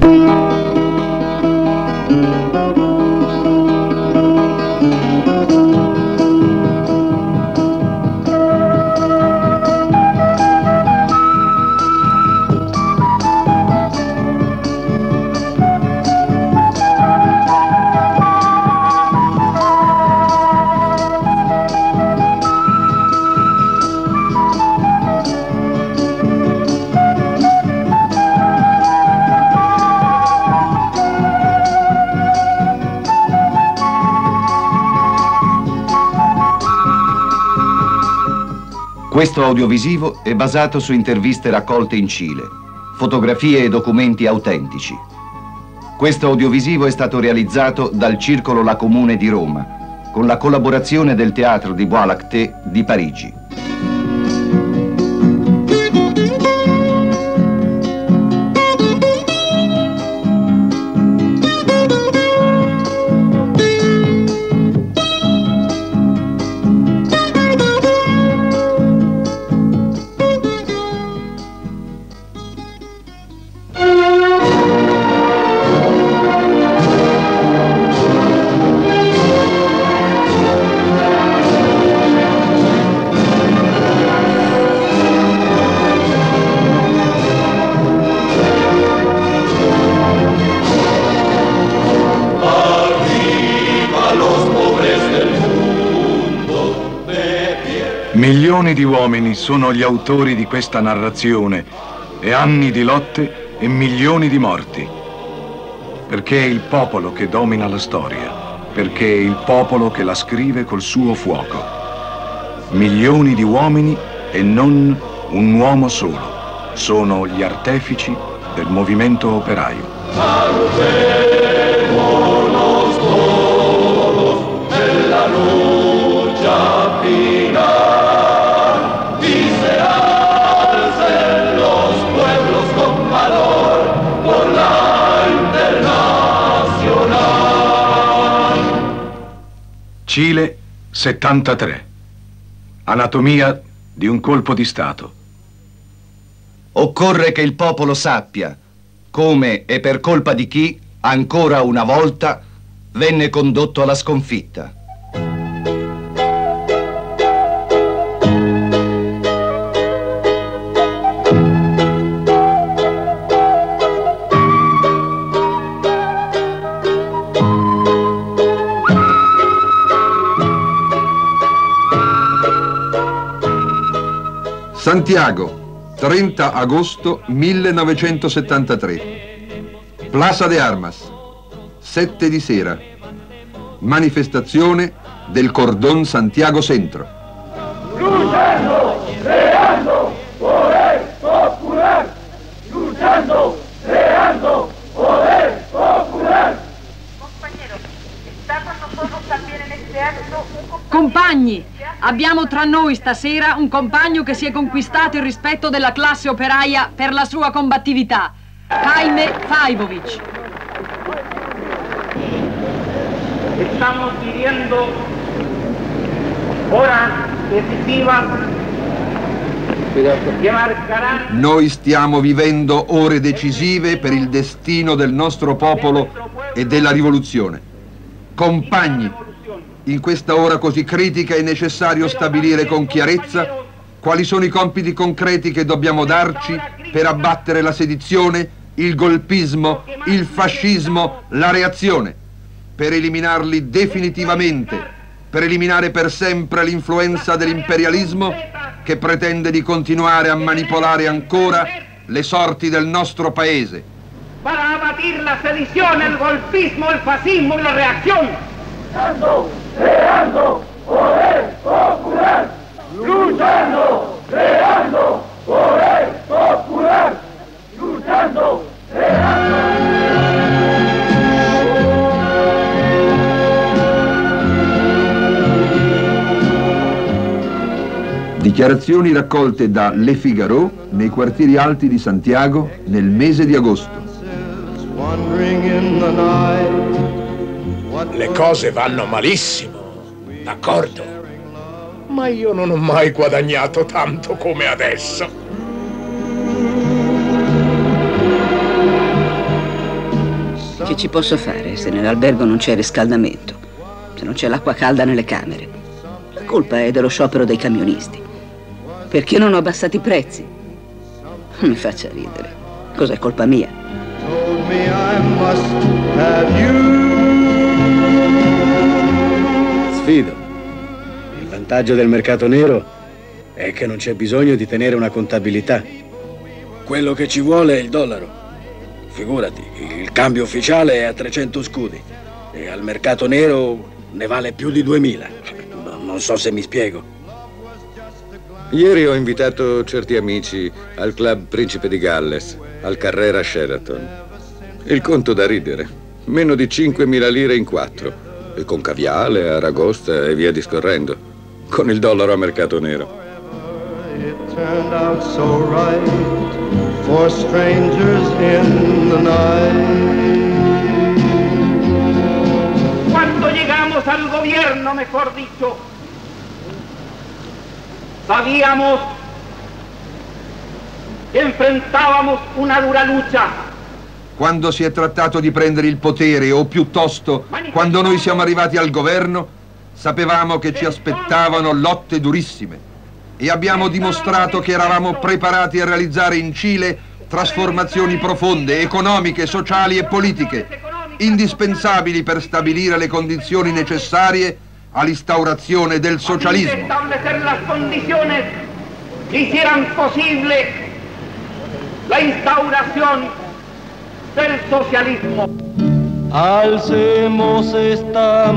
Questo audiovisivo è basato su interviste raccolte in Cile, fotografie e documenti autentici. Questo audiovisivo è stato realizzato dal Circolo La Comune di Roma, con la collaborazione del Théâtre des Bois Lactés di Parigi. Milioni di uomini sono gli autori di questa narrazione e anni di lotte e milioni di morti. Perché è il popolo che domina la storia, perché è il popolo che la scrive col suo fuoco. Milioni di uomini e non un uomo solo. Sono gli artefici del movimento operaio. Cile 73. Anatomia di un colpo di Stato. Occorre che il popolo sappia come e per colpa di chi, ancora una volta, venne condotto alla sconfitta. Santiago, 30 agosto 1973. Plaza de Armas, 7 di sera. Manifestazione del Cordón Santiago Centro. Luchando, creando, poder popular. Luchando, creando, poder popular. Compañeros, está con nosotros también en este acto un Compagni, abbiamo tra noi stasera un compagno che si è conquistato il rispetto della classe operaia per la sua combattività, Jaime Faibovic. Estamos viviendo horas decisivas che marcheranno. Noi stiamo vivendo ore decisive per il destino del nostro popolo e della rivoluzione. Compagni, in questa ora così critica è necessario stabilire con chiarezza quali sono i compiti concreti che dobbiamo darci per abbattere la sedizione, il golpismo, il fascismo, la reazione, per eliminarli definitivamente, per eliminare per sempre l'influenza dell'imperialismo che pretende di continuare a manipolare ancora le sorti del nostro paese. Para abatir la sedición, el golpismo, el fascismo y la reacción. Creando, poder popular. Luchando, creando, poder popular. Luchando, creando. Dichiarazioni raccolte da Le Figaro nei quartieri alti di Santiago nel mese di agosto. Le cose vanno malissimo, d'accordo? Ma io non ho mai guadagnato tanto come adesso. Che ci posso fare se nell'albergo non c'è riscaldamento, se non c'è l'acqua calda nelle camere? La colpa è dello sciopero dei camionisti. Perché non ho abbassato i prezzi? Non mi faccia ridere. Cos'è colpa mia? Sfido. Il vantaggio del mercato nero è che non c'è bisogno di tenere una contabilità. Quello che ci vuole è il dollaro. Figurati, il cambio ufficiale è a 300 scudi e al mercato nero ne vale più di 2000. Non so se mi spiego. Ieri ho invitato certi amici al club Principe di Galles, al Carrera Sheraton. Il conto da ridere, meno di 5.000 lire in 4, e con caviale, aragosta e via discorrendo, con il dollaro a mercato nero. It turned out so right for strangers in the night. Cuando llegamos al gobierno, mejor dicho, sabíamos que enfrentábamos una dura lucha. Quando si è trattato di prendere il potere, o piuttosto quando noi siamo arrivati al governo, sapevamo che ci aspettavano lotte durissime. E abbiamo dimostrato che eravamo preparati a realizzare in Cile trasformazioni profonde, economiche, sociali e politiche, indispensabili per stabilire le condizioni necessarie all'instaurazione del socialismo. Establecer las condiciones que hicieran posible la instauración del socialismo. Alcemos esta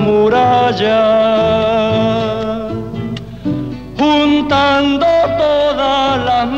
muralla, juntando todas las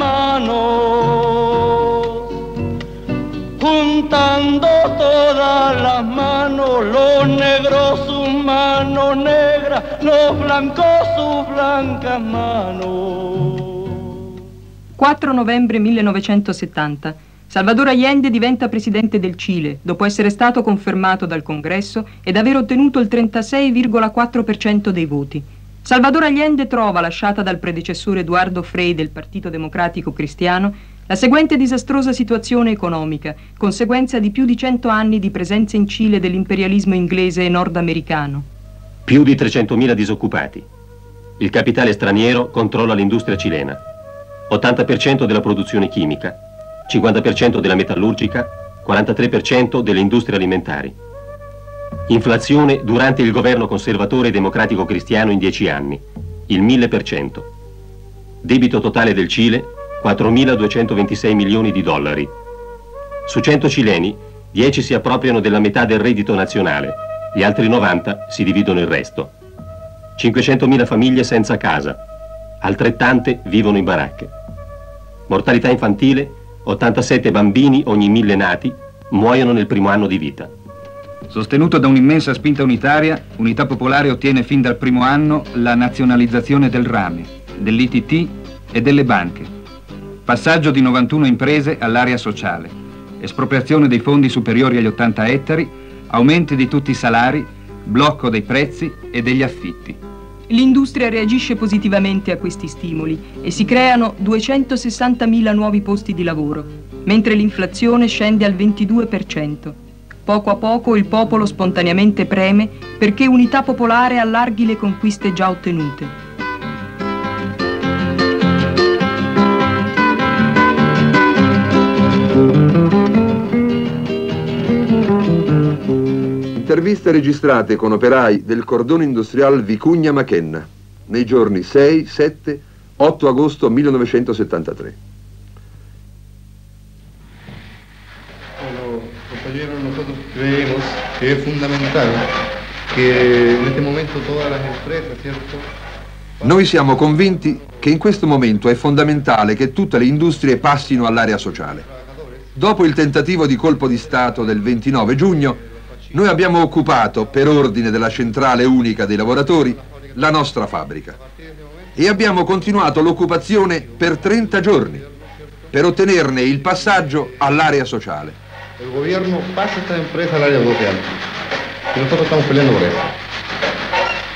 manos, juntando todas las manos, los negros sus manos negras, los blancos sus blancas manos. 4 novembre 1970. Salvador Allende diventa presidente del Cile, dopo essere stato confermato dal Congresso ed aver ottenuto il 36,4% dei voti. Salvador Allende trova, lasciata dal predecessore Eduardo Frei del Partito Democratico Cristiano, la seguente disastrosa situazione economica, conseguenza di più di 100 anni di presenza in Cile dell'imperialismo inglese e nordamericano. Più di 300.000 disoccupati. Il capitale straniero controlla l'industria cilena. 80% della produzione chimica, 50% della metallurgica, 43% delle industrie alimentari. Inflazione durante il governo conservatore democratico cristiano in 10 anni, il 1000%. Debito totale del Cile, 4.226 milioni di dollari. Su 100 cileni, 10 si appropriano della metà del reddito nazionale, gli altri 90 si dividono il resto. 500.000 famiglie senza casa, altrettante vivono in baracche. Mortalità infantile, 87 bambini ogni 1000 nati muoiono nel primo anno di vita. Sostenuto da un'immensa spinta unitaria, Unità Popolare ottiene fin dal primo anno la nazionalizzazione del rame, dell'ITT e delle banche. Passaggio di 91 imprese all'area sociale, espropriazione dei fondi superiori agli 80 ettari, aumenti di tutti i salari, blocco dei prezzi e degli affitti. L'industria reagisce positivamente a questi stimoli e si creano 260.000 nuovi posti di lavoro, mentre l'inflazione scende al 22%. Poco a poco il popolo spontaneamente preme perché Unità Popolare allarghi le conquiste già ottenute. Interviste registrate con operai del cordone industriale Vicugna-Machenna nei giorni 6, 7, 8 agosto 1973. Bueno, compañeros, nosotros creemos que es fundamental que en este momento todas las empresas, ¿cierto? Noi siamo convinti che in questo momento è fondamentale che tutte le industrie passino all'area sociale. Dopo il tentativo di colpo di Stato del 29 giugno, noi abbiamo occupato, per ordine della centrale unica dei lavoratori, la nostra fabbrica. E abbiamo continuato l'occupazione per 30 giorni, per ottenerne il passaggio all'area sociale. Il governo passa questa impresa all'area sociale. E nosotros estamos peleando por eso.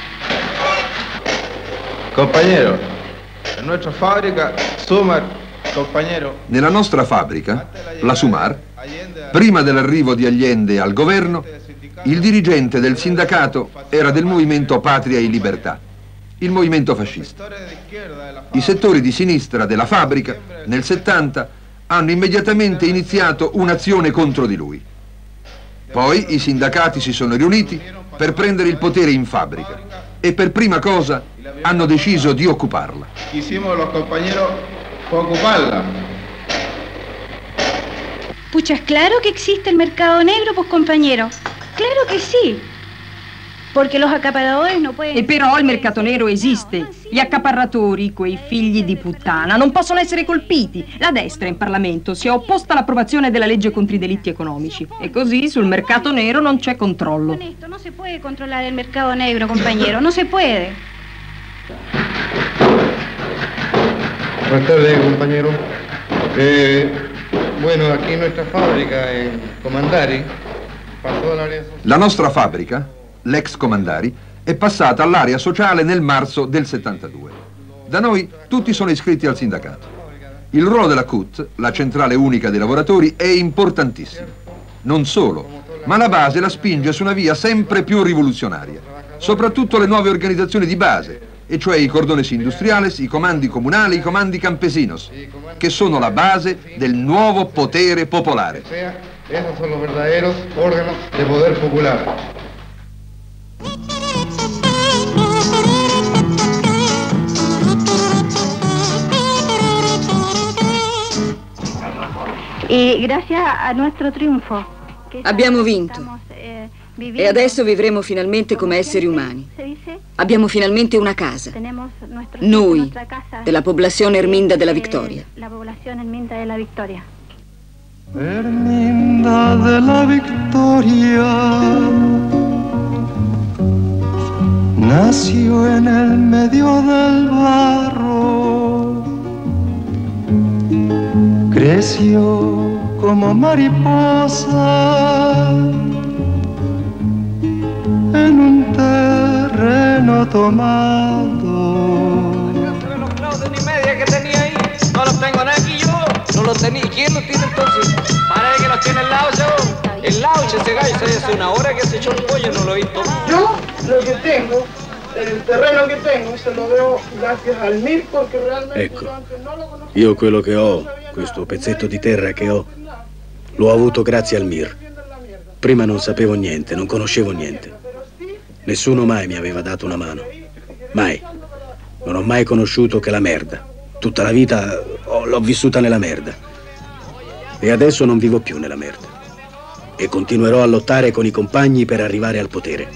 Compañeros, en nuestra fábrica, Sumar Nella nostra fabbrica, la Sumar, prima dell'arrivo di Allende al governo, il dirigente del sindacato era del movimento Patria e Libertà, il movimento fascista. I settori di sinistra della fabbrica, nel 70, hanno immediatamente iniziato un'azione contro di lui. Poi i sindacati si sono riuniti per prendere il potere in fabbrica e per prima cosa hanno deciso di occuparla. Hicimos los compañeros ocuparla. Pucha, claro que existe el mercado negro, pues compañero. Claro que sí. Porque los acaparadores no pueden... E però il mercato nero esiste. Gli accaparratori, quei figli di puttana, non possono essere colpiti. La destra in Parlamento si è opposta all'approvazione della legge contro i delitti economici. E così sul mercato nero non c'è controllo. No se puede controlar el mercado negro, compañero. No se puede. Buenas tardes, compañero. Bueno, aquí en nuestra fábrica, en Comandari, pasó al área social. La nostra fabbrica, l'ex Comandari, è passata all'area sociale nel marzo del 72. Da noi tutti sono iscritti al sindacato. Il ruolo della CUT, la centrale unica dei lavoratori, è importantissimo. Non solo, ma la base la spinge su una via sempre più rivoluzionaria. Soprattutto le nuove organizzazioni di base, e cioè i cordones industriales, i comandi comunali, i comandi campesinos, che sono la base del nuovo potere popolare. Esos son los verdaderos órganos de poder popular. Y gracias a nuestro triunfo. Abbiamo vinto. E adesso vivremo finalmente come esseri umani. Abbiamo finalmente una casa. Noi, della popolazione Erminda della Victoria. Erminda della Victoria nació en el medio del barro, creció como mariposa en un terreno tomado. Los clavos de ni media que tenía ahí, no los tengo aquí yo, no los tenía. ¿Quién los tiene entonces? Parece que los tiene el Laucha. El Laucha, ese gallo, se hace una hora que se echó el pollo, no lo he visto. Yo lo que tengo, el terreno che tengo, se lo devo grazie al MIR perché realmente ecco, io quello che ho, questo pezzetto di terra che ho, l'ho avuto grazie al MIR. Prima non sapevo niente, non conoscevo niente. Nessuno mai mi aveva dato una mano. Mai. Non ho mai conosciuto che la merda. Tutta la vita l'ho vissuta nella merda. E adesso non vivo più nella merda. E continuerò a lottare con i compagni per arrivare al potere.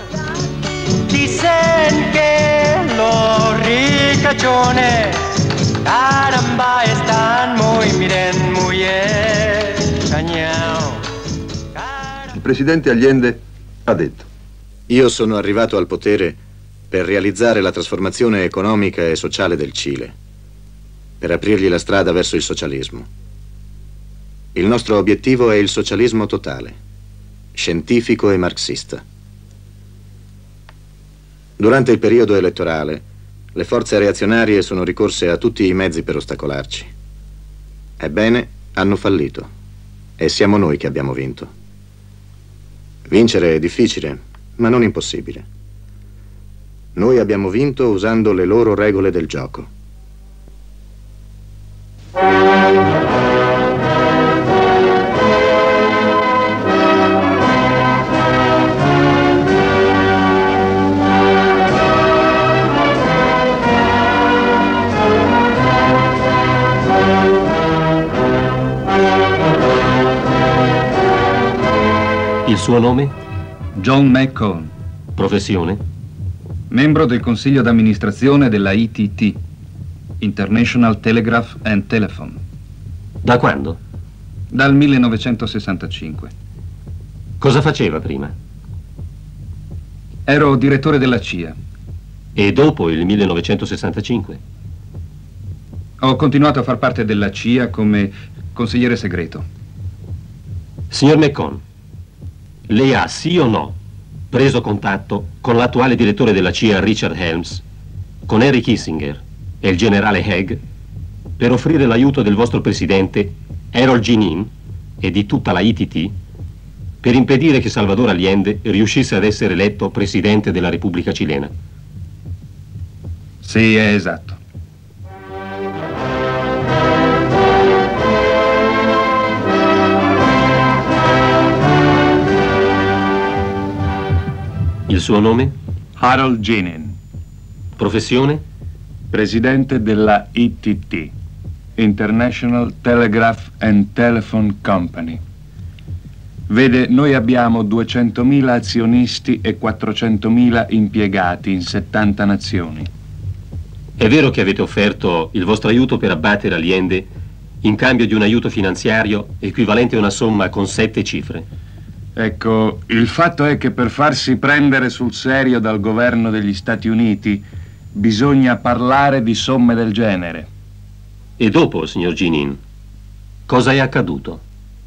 Dicen que los ricachones, caramba, están muy, miren, muy engañados. Il presidente Allende ha detto: io sono arrivato al potere per realizzare la trasformazione economica e sociale del Cile, per aprirgli la strada verso il socialismo. Il nostro obiettivo è il socialismo totale, scientifico e marxista. Durante il periodo elettorale, le forze reazionarie sono ricorse a tutti i mezzi per ostacolarci. Ebbene, hanno fallito e siamo noi che abbiamo vinto. Vincere è difficile, ma non impossibile. Noi abbiamo vinto usando le loro regole del gioco. Il suo nome? John McCone. Professione? Membro del consiglio d'amministrazione della ITT, International Telegraph and Telephone. Da quando? Dal 1965. Cosa faceva prima? Ero direttore della CIA. E dopo il 1965? Ho continuato a far parte della CIA come consigliere segreto. Signor McCone, lei ha, sì o no, preso contatto con l'attuale direttore della CIA, Richard Helms, con Henry Kissinger e il generale Haig? per offrire l'aiuto del vostro presidente Harold Genin e di tutta la ITT per impedire che Salvador Allende riuscisse ad essere eletto presidente della Repubblica Cilena. Sì, è esatto. Il suo nome? Harold Genin. Professione? Presidente della ITT, International Telegraph and Telephone Company. Vede, noi abbiamo 200.000 azionisti e 400.000 impiegati in 70 nazioni. È vero che avete offerto il vostro aiuto per abbattere Allende in cambio di un aiuto finanziario equivalente a una somma con 7 cifre? Ecco, il fatto è che per farsi prendere sul serio dal governo degli Stati Uniti bisogna parlare di somme del genere. E dopo, signor Genin, cosa è accaduto?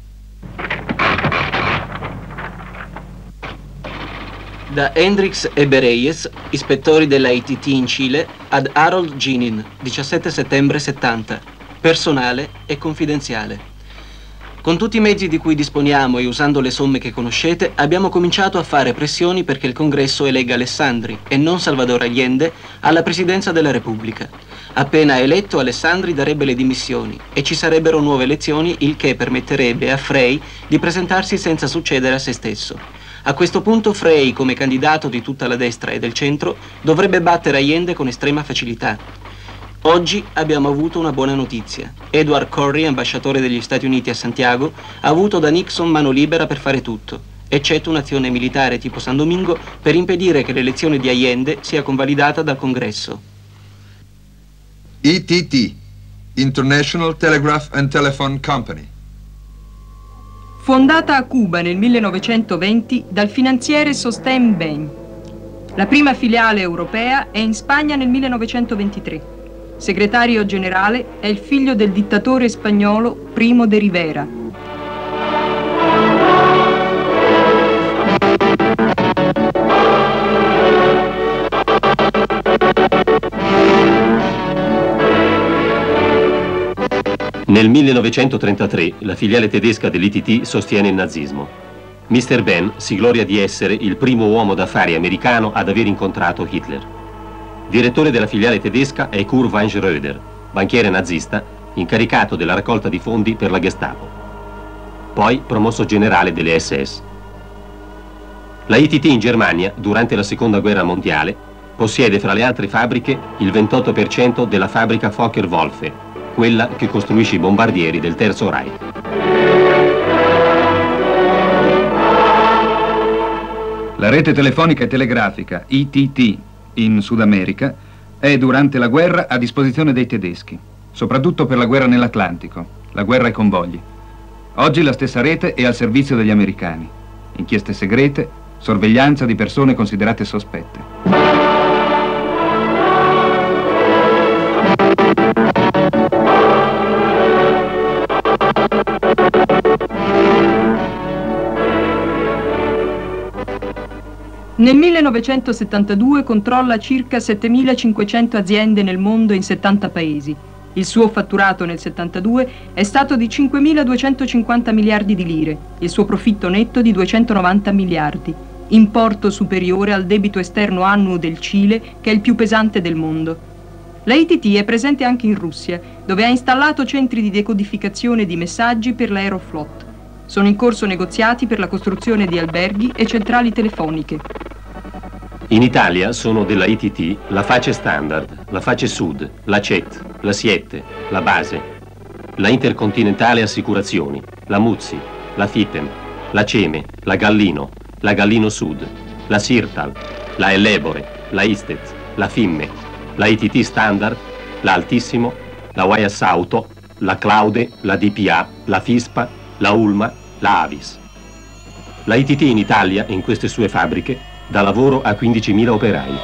Da Hendrix e Bereyes, ispettori della ITT in Cile, ad Harold Genin, 17 settembre 70, personale e confidenziale. Con tutti i mezzi di cui disponiamo e usando le somme che conoscete, abbiamo cominciato a fare pressioni perché il Congresso elegga Alessandri, e non Salvador Allende, alla presidenza della Repubblica. Appena eletto, Alessandri darebbe le dimissioni e ci sarebbero nuove elezioni, il che permetterebbe a Frei di presentarsi senza succedere a se stesso. A questo punto Frei, come candidato di tutta la destra e del centro, dovrebbe battere Allende con estrema facilità. Oggi abbiamo avuto una buona notizia. Edward Corry, ambasciatore degli Stati Uniti a Santiago, ha avuto da Nixon mano libera per fare tutto, eccetto un'azione militare tipo San Domingo per impedire che l'elezione di Allende sia convalidata dal Congresso. ITT, International Telegraph and Telephone Company. Fondata a Cuba nel 1920 dal finanziere Sostén Bain. La prima filiale europea è in Spagna nel 1923. Segretario generale è il figlio del dittatore spagnolo Primo de Rivera. Nel 1933 la filiale tedesca dell'ITT sostiene il nazismo. Mr. Ben si gloria di essere il primo uomo d'affari americano ad aver incontrato Hitler. Direttore della filiale tedesca è Kurt von Schröder, banchiere nazista, incaricato della raccolta di fondi per la Gestapo. Poi promosso generale delle SS. La ITT in Germania, durante la Seconda Guerra Mondiale, possiede fra le altre fabbriche il 28% della fabbrica Fokker-Wölfe, quella che costruisce i bombardieri del Terzo Reich. La rete telefonica e telegrafica ITT in Sud America è durante la guerra a disposizione dei tedeschi, soprattutto per la guerra nell'Atlantico, la guerra ai convogli. Oggi la stessa rete è al servizio degli americani. Inchieste segrete, sorveglianza di persone considerate sospette. Nel 1972 controlla circa 7.500 aziende nel mondo in 70 paesi. Il suo fatturato nel 72 è stato di 5.250 miliardi di lire, il suo profitto netto di 290 miliardi, importo superiore al debito esterno annuo del Cile, che è il più pesante del mondo. La ITT è presente anche in Russia, dove ha installato centri di decodificazione di messaggi per l'Aeroflot. Sono in corso negoziati per la costruzione di alberghi e centrali telefoniche. In Italia sono della ITT la Face Standard, la Face Sud, la CET, la Siete, la Base, la Intercontinentale Assicurazioni, la Muzzi, la Fitem, la Ceme, la Gallino Sud, la Sirtal, la Ellebore, la Istet, la Fimme, la ITT Standard, la Altissimo, la Guayas Auto, la Claude, la DPA, la Fispa, la Ulma, la Avis. La ITT in Italia, in queste sue fabbriche, dà lavoro a 15.000 operai.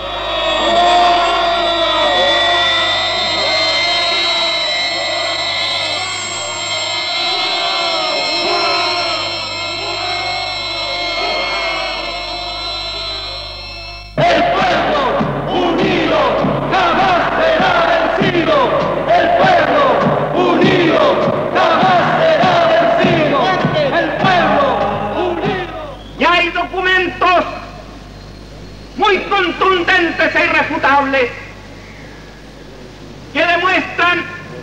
El pueblo unido jamás será vencido. El pueblo evidentes e irrefutables que demuestran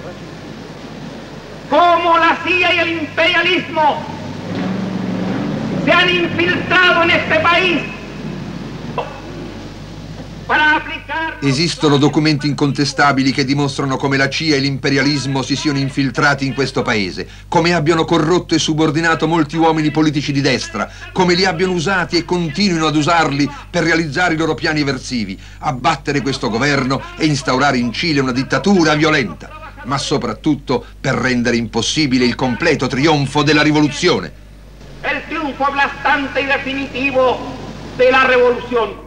cómo la CIA y el imperialismo se han infiltrado en este país para aplicar... Esistono documenti incontestabili che dimostrano come la CIA e l'imperialismo si siano infiltrati in questo paese, come abbiano corrotto e subordinato molti uomini politici di destra, come li abbiano usati e continuino ad usarli per realizzare i loro piani eversivi, abbattere questo governo e instaurare in Cile una dittatura violenta, ma soprattutto per rendere impossibile il completo trionfo della rivoluzione. El triunfo aplastante y definitivo de la revolución.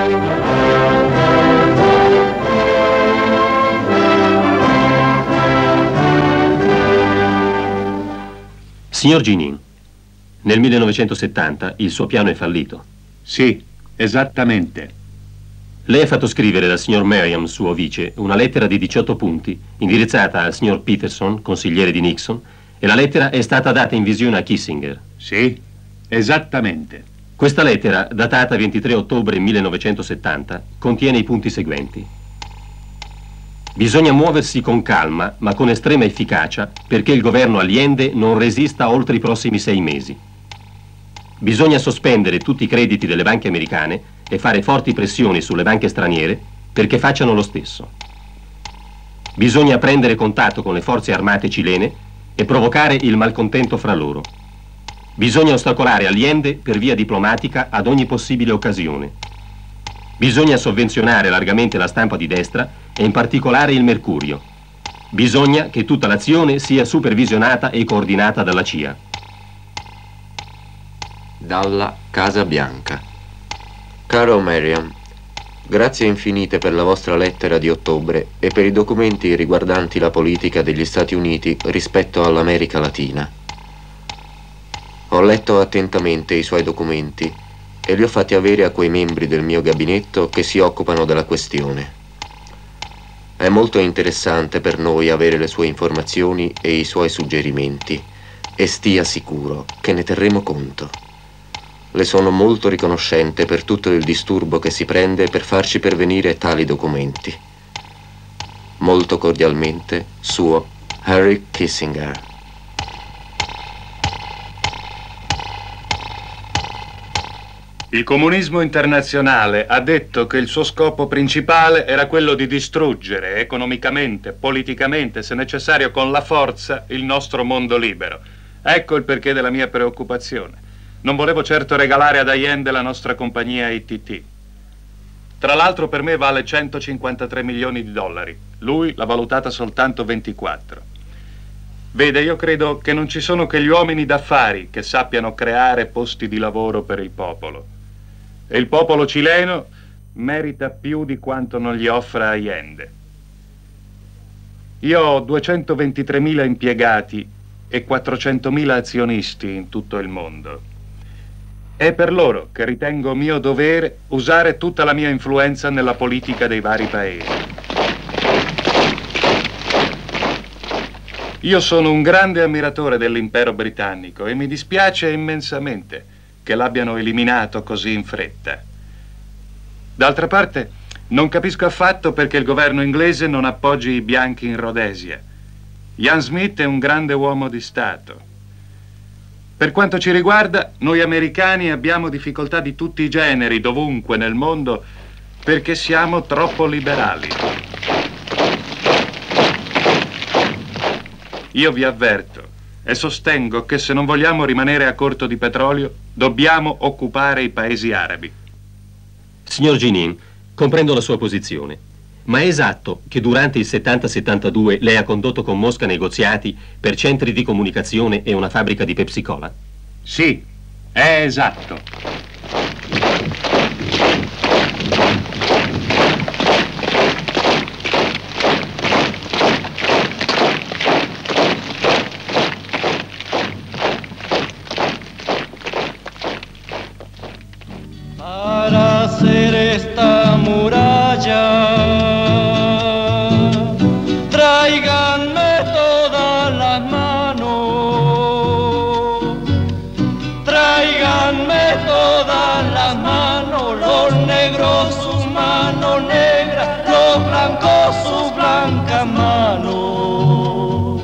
Signor Ginin, nel 1970 il suo piano è fallito. Sì, esattamente. Lei ha fatto scrivere dal signor Merriam, suo vice, una lettera di 18 punti indirizzata al signor Peterson, consigliere di Nixon, e la lettera è stata data in visione a Kissinger. Sì, esattamente. Questa lettera, datata 23 ottobre 1970, contiene i punti seguenti. Bisogna muoversi con calma, ma con estrema efficacia, perché il governo Allende non resista oltre i prossimi 6 mesi. Bisogna sospendere tutti i crediti delle banche americane e fare forti pressioni sulle banche straniere perché facciano lo stesso. Bisogna prendere contatto con le forze armate cilene e provocare il malcontento fra loro. Bisogna ostacolare Allende per via diplomatica ad ogni possibile occasione. Bisogna sovvenzionare largamente la stampa di destra e in particolare il Mercurio. Bisogna che tutta l'azione sia supervisionata e coordinata dalla CIA. Dalla Casa Bianca. Caro Merriam, grazie infinite per la vostra lettera di ottobre e per i documenti riguardanti la politica degli Stati Uniti rispetto all'America Latina. Ho letto attentamente i suoi documenti e li ho fatti avere a quei membri del mio gabinetto che si occupano della questione. È molto interessante per noi avere le sue informazioni e i suoi suggerimenti e stia sicuro che ne terremo conto. Le sono molto riconoscente per tutto il disturbo che si prende per farci pervenire tali documenti. Molto cordialmente, suo Harry Kissinger. Il comunismo internazionale ha detto che il suo scopo principale era quello di distruggere economicamente, politicamente, se necessario con la forza, il nostro mondo libero. Ecco il perché della mia preoccupazione. Non volevo certo regalare ad Allende la nostra compagnia ITT. Tra l'altro per me vale 153 milioni di dollari. Lui l'ha valutata soltanto 24. Vede, io credo che non ci sono che gli uomini d'affari che sappiano creare posti di lavoro per il popolo. E il popolo cileno merita più di quanto non gli offra Allende. Io ho 223.000 impiegati e 400.000 azionisti in tutto il mondo. È per loro che ritengo mio dovere usare tutta la mia influenza nella politica dei vari paesi. Io sono un grande ammiratore dell'impero britannico e mi dispiace immensamente che l'abbiano eliminato così in fretta. D'altra parte, non capisco affatto perché il governo inglese non appoggi i bianchi in Rhodesia. Ian Smith è un grande uomo di Stato. Per quanto ci riguarda, noi americani abbiamo difficoltà di tutti i generi, dovunque nel mondo, perché siamo troppo liberali. Io vi avverto e sostengo che se non vogliamo rimanere a corto di petrolio, dobbiamo occupare i paesi arabi. Signor Ginin, comprendo la sua posizione, ma è esatto che durante il 70-72 lei ha condotto con Mosca negoziati per centri di comunicazione e una fabbrica di Pepsi Cola? Sì, è esatto. Para hacer esta muralla, tráiganme todas las manos, tráiganme todas las blanco sus blancas manos.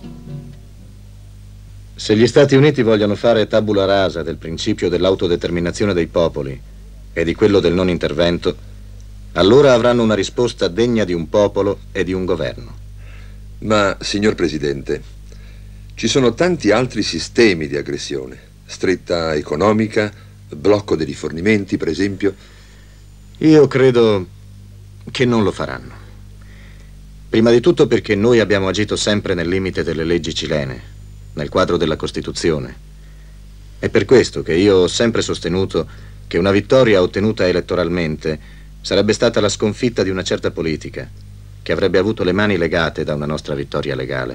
Se gli Stati Uniti vogliono fare tabula rasa del principio dell'autodeterminazione dei popoli e di quello del non intervento, allora avranno una risposta degna di un popolo e di un governo. Ma, signor Presidente, ci sono tanti altri sistemi di aggressione. Stretta economica, blocco dei rifornimenti, per esempio. Io credo che non lo faranno. Prima di tutto perché noi abbiamo agito sempre nel limite delle leggi cilene, nel quadro della Costituzione. È per questo che io ho sempre sostenuto che una vittoria ottenuta elettoralmente sarebbe stata la sconfitta di una certa politica, che avrebbe avuto le mani legate da una nostra vittoria legale.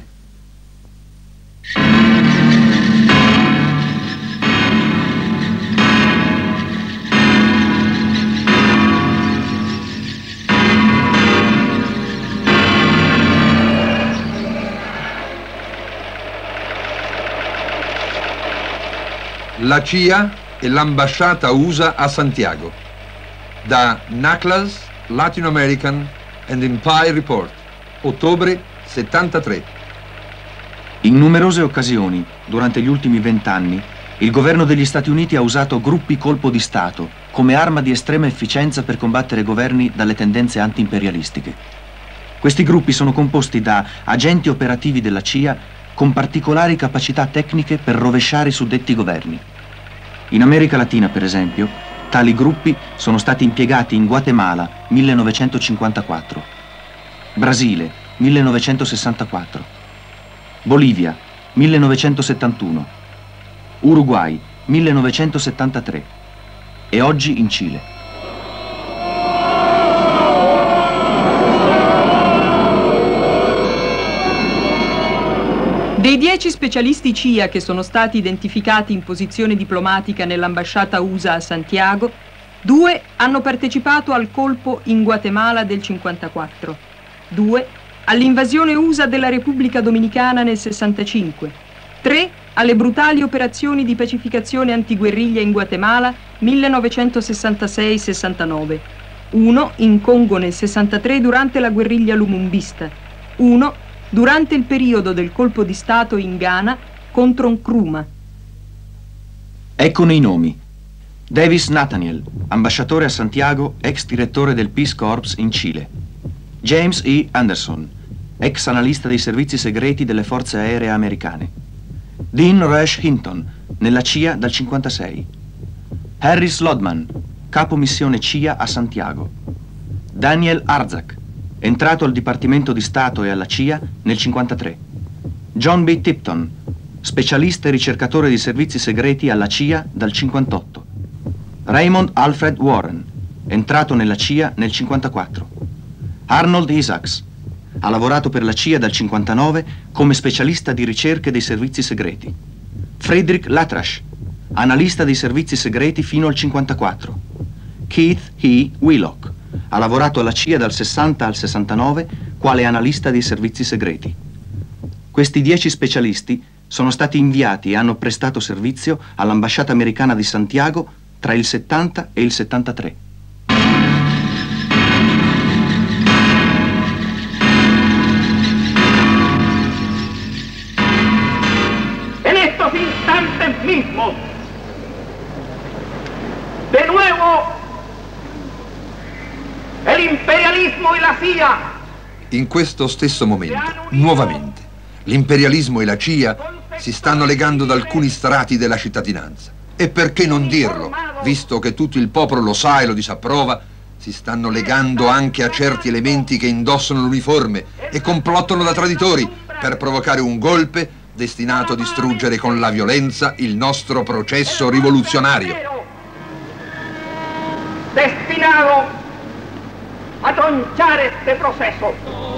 La CIA e l'ambasciata USA a Santiago. Da NACLAS, Latin American and Empire Report, ottobre 73. In numerose occasioni, durante gli ultimi 20 anni, il governo degli Stati Uniti ha usato gruppi colpo di Stato come arma di estrema efficienza per combattere governi dalle tendenze anti-imperialistiche. Questi gruppi sono composti da agenti operativi della CIA con particolari capacità tecniche per rovesciare i suddetti governi. In America Latina, per esempio, tali gruppi sono stati impiegati in Guatemala 1954, Brasile 1964, Bolivia 1971, Uruguay 1973 e oggi in Cile. Dei 10 specialisti CIA che sono stati identificati in posizione diplomatica nell'ambasciata USA a Santiago, 2 hanno partecipato al colpo in Guatemala del 54, 2 all'invasione USA della Repubblica Dominicana nel 65, 3 alle brutali operazioni di pacificazione antiguerriglia in Guatemala 1966-69, 1 in Congo nel 63 durante la guerriglia lumumbista, 1 durante il periodo del colpo di Stato in Ghana contro Nkrumah. Eccone i nomi. Davis Nathaniel, ambasciatore a Santiago, ex direttore del Peace Corps in Cile. James E. Anderson, ex analista dei servizi segreti delle forze aeree americane. Dean Rush Hinton, nella CIA dal 56. Harry Slodman, capo missione CIA a Santiago. Daniel Arzak, entrato al Dipartimento di Stato e alla CIA nel 1953. John B. Tipton, specialista e ricercatore di servizi segreti alla CIA dal 1958. Raymond Alfred Warren, entrato nella CIA nel 1954. Arnold Isaacs, ha lavorato per la CIA dal 1959 come specialista di ricerche dei servizi segreti. Friedrich Latrash, analista dei servizi segreti fino al 1954. Keith E. Wheelock, ha lavorato alla CIA dal 60 al 69 quale analista dei servizi segreti. Questi 10 specialisti sono stati inviati e hanno prestato servizio all'ambasciata americana di Santiago tra il 70 e il 73. En estos instantes mismos, de nuevo, el imperialismo y la CIA. In questo stesso momento, nuovamente, l'imperialismo e la CIA si stanno legando ad alcuni strati della cittadinanza. E perché non dirlo, visto che tutto il popolo lo sa e lo disapprova, si stanno legando anche a certi elementi che indossano l'uniforme e complottano da traditori per provocare un golpe destinato a distruggere con la violenza il nostro processo rivoluzionario. Destinado a tronchar este proceso.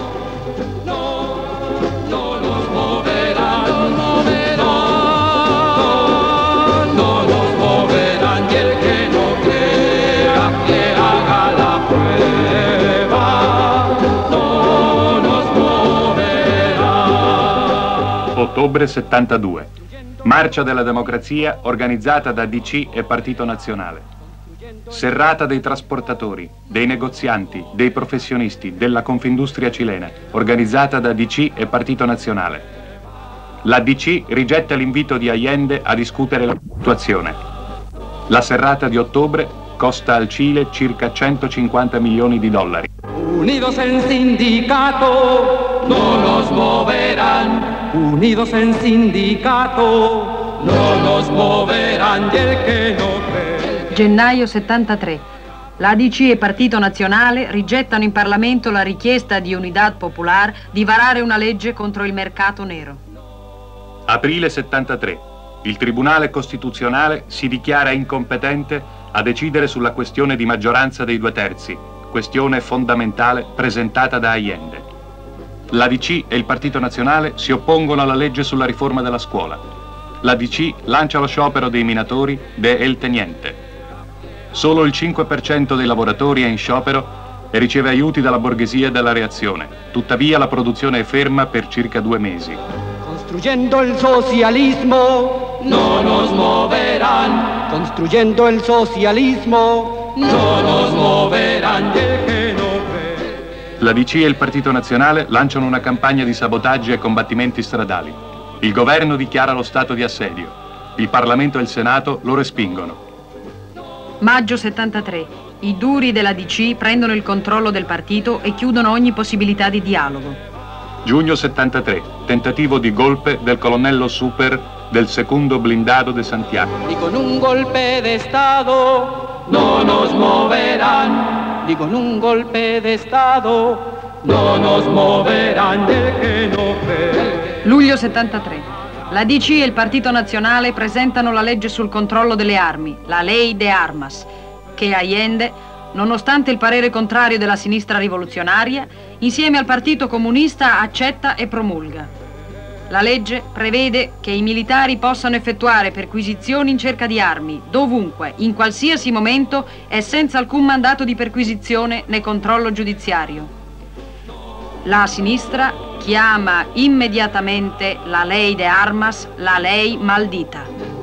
Ottobre 72. Marcia della Democrazia organizzata da DC e Partito Nazionale. Serrata dei trasportatori, dei negozianti, dei professionisti, della Confindustria cilena, organizzata da DC e Partito Nazionale. La DC rigetta l'invito di Allende a discutere la situazione. La serrata di ottobre costa al Cile circa 150 milioni di dollari. Unidos en sindicato, no nos moverán. Unidos en sindicato, no nos moverán. Y el que no cree. Gennaio 73. La ADC e Partito Nazionale rigettano in Parlamento la richiesta di Unidad Popular di varare una legge contro il mercato nero. Aprile 73. Il Tribunale Costituzionale si dichiara incompetente a decidere sulla questione di maggioranza dei 2/3, questione fondamentale presentata da Allende. L'ADC e il Partito Nazionale si oppongono alla legge sulla riforma della scuola. L'ADC lancia lo sciopero dei minatori de El Teniente. Solo il 5% dei lavoratori è in sciopero e riceve aiuti dalla borghesia e dalla reazione. Tuttavia la produzione è ferma per circa 2 mesi. Construyendo el socialismo, no nos moverán. Construyendo el socialismo, no nos moverán. Y el que no cree. La DC e il Partito Nazionale lanciano una campagna di sabotaggi e combattimenti stradali. Il governo dichiara lo stato di assedio. Il Parlamento e il Senato lo respingono. Maggio 73. I duri della DC prendono il controllo del partito e chiudono ogni possibilità di dialogo. Giugno 73. Tentativo di golpe del colonnello Super del secondo blindado de Santiago. Y con un golpe de Estado no nos moverán. Y con un golpe de Estado no nos moverán. Del que no cree. Luglio 73. La DC e il Partito Nazionale presentano la legge sul controllo delle armi, la Ley de Armas, che Allende, nonostante il parere contrario della sinistra rivoluzionaria, insieme al Partito Comunista accetta e promulga. La legge prevede che i militari possano effettuare perquisizioni in cerca di armi, dovunque, in qualsiasi momento e senza alcun mandato di perquisizione né controllo giudiziario. La sinistra chiama immediatamente la Ley de Armas la Ley Maldita.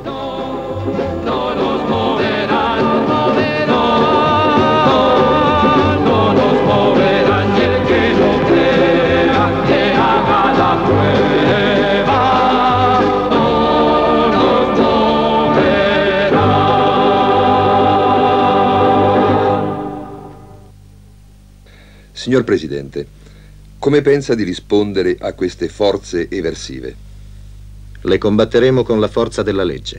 Signor Presidente, come pensa di rispondere a queste forze eversive? Le combatteremo con la forza della legge.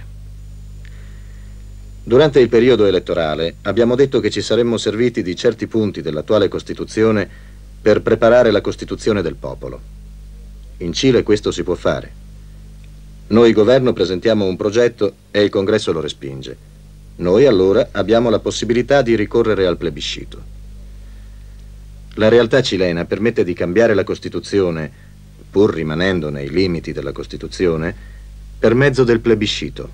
Durante il periodo elettorale abbiamo detto che ci saremmo serviti di certi punti dell'attuale Costituzione per preparare la Costituzione del popolo. In Cile questo si può fare. Noi governo presentiamo un progetto e il Congresso lo respinge. Noi allora abbiamo la possibilità di ricorrere al plebiscito. La realtà cilena permette di cambiare la Costituzione, pur rimanendo nei limiti della Costituzione, per mezzo del plebiscito.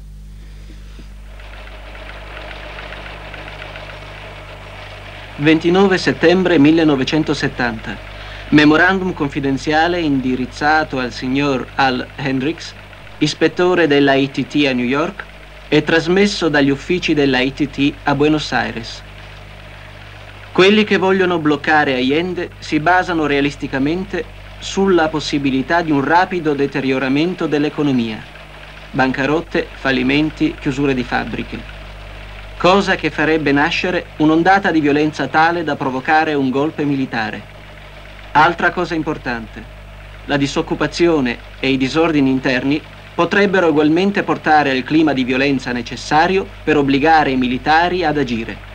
«29 settembre 1970. Memorandum confidenziale indirizzato al signor Al Hendricks, ispettore della ITT a New York, e trasmesso dagli uffici della ITT a Buenos Aires. Quelli che vogliono bloccare Allende si basano realisticamente sulla possibilità di un rapido deterioramento dell'economia, bancarotte, fallimenti, chiusure di fabbriche, cosa che farebbe nascere un'ondata di violenza tale da provocare un golpe militare. Altra cosa importante, la disoccupazione e i disordini interni potrebbero ugualmente portare al clima di violenza necessario per obbligare i militari ad agire.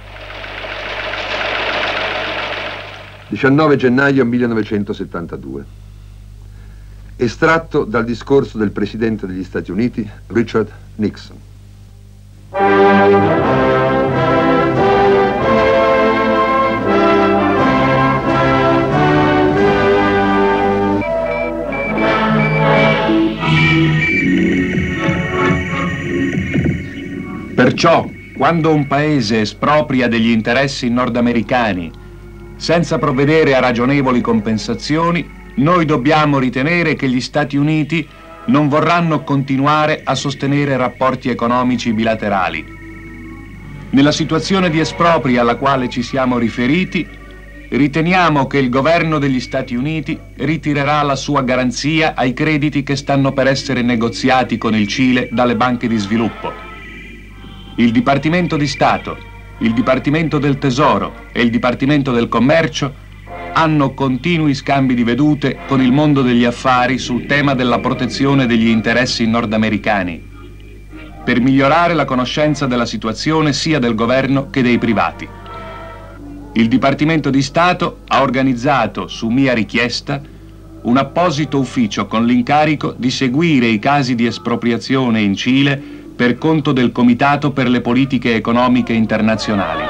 19 gennaio 1972. Estratto dal discorso del Presidente degli Stati Uniti, Richard Nixon. Perciò, quando un paese espropria degli interessi nordamericani senza provvedere a ragionevoli compensazioni, noi dobbiamo ritenere che gli Stati Uniti non vorranno continuare a sostenere rapporti economici bilaterali. Nella situazione di esproprio alla quale ci siamo riferiti, riteniamo che il governo degli Stati Uniti ritirerà la sua garanzia ai crediti che stanno per essere negoziati con il Cile dalle banche di sviluppo. Il Dipartimento di Stato, il Dipartimento del Tesoro e il Dipartimento del Commercio hanno continui scambi di vedute con il mondo degli affari sul tema della protezione degli interessi nordamericani, per migliorare la conoscenza della situazione sia del governo che dei privati. Il Dipartimento di Stato ha organizzato, su mia richiesta, un apposito ufficio con l'incarico di seguire i casi di espropriazione in Cile per conto del Comitato per le Politiche Economiche Internazionali.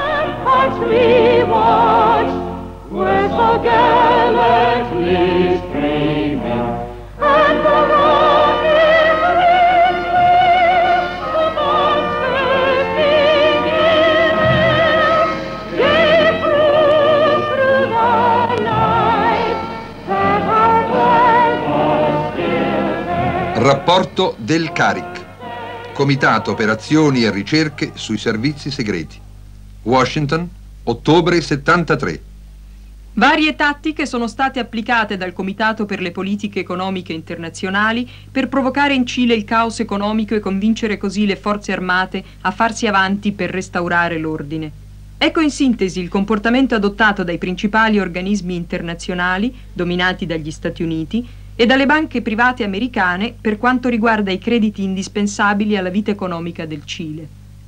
Rapporto del CARIC, Comitato per Azioni e Ricerche sui Servizi Segreti. Washington, ottobre 73. Varie tattiche sono state applicate dal Comitato per le Politiche Economiche Internazionali per provocare in Cile il caos economico e convincere così le forze armate a farsi avanti per restaurare l'ordine. Ecco in sintesi il comportamento adottato dai principali organismi internazionali, dominati dagli Stati Uniti, e dalle banche private americane per quanto riguarda i crediti indispensabili alla vita economica del Cile.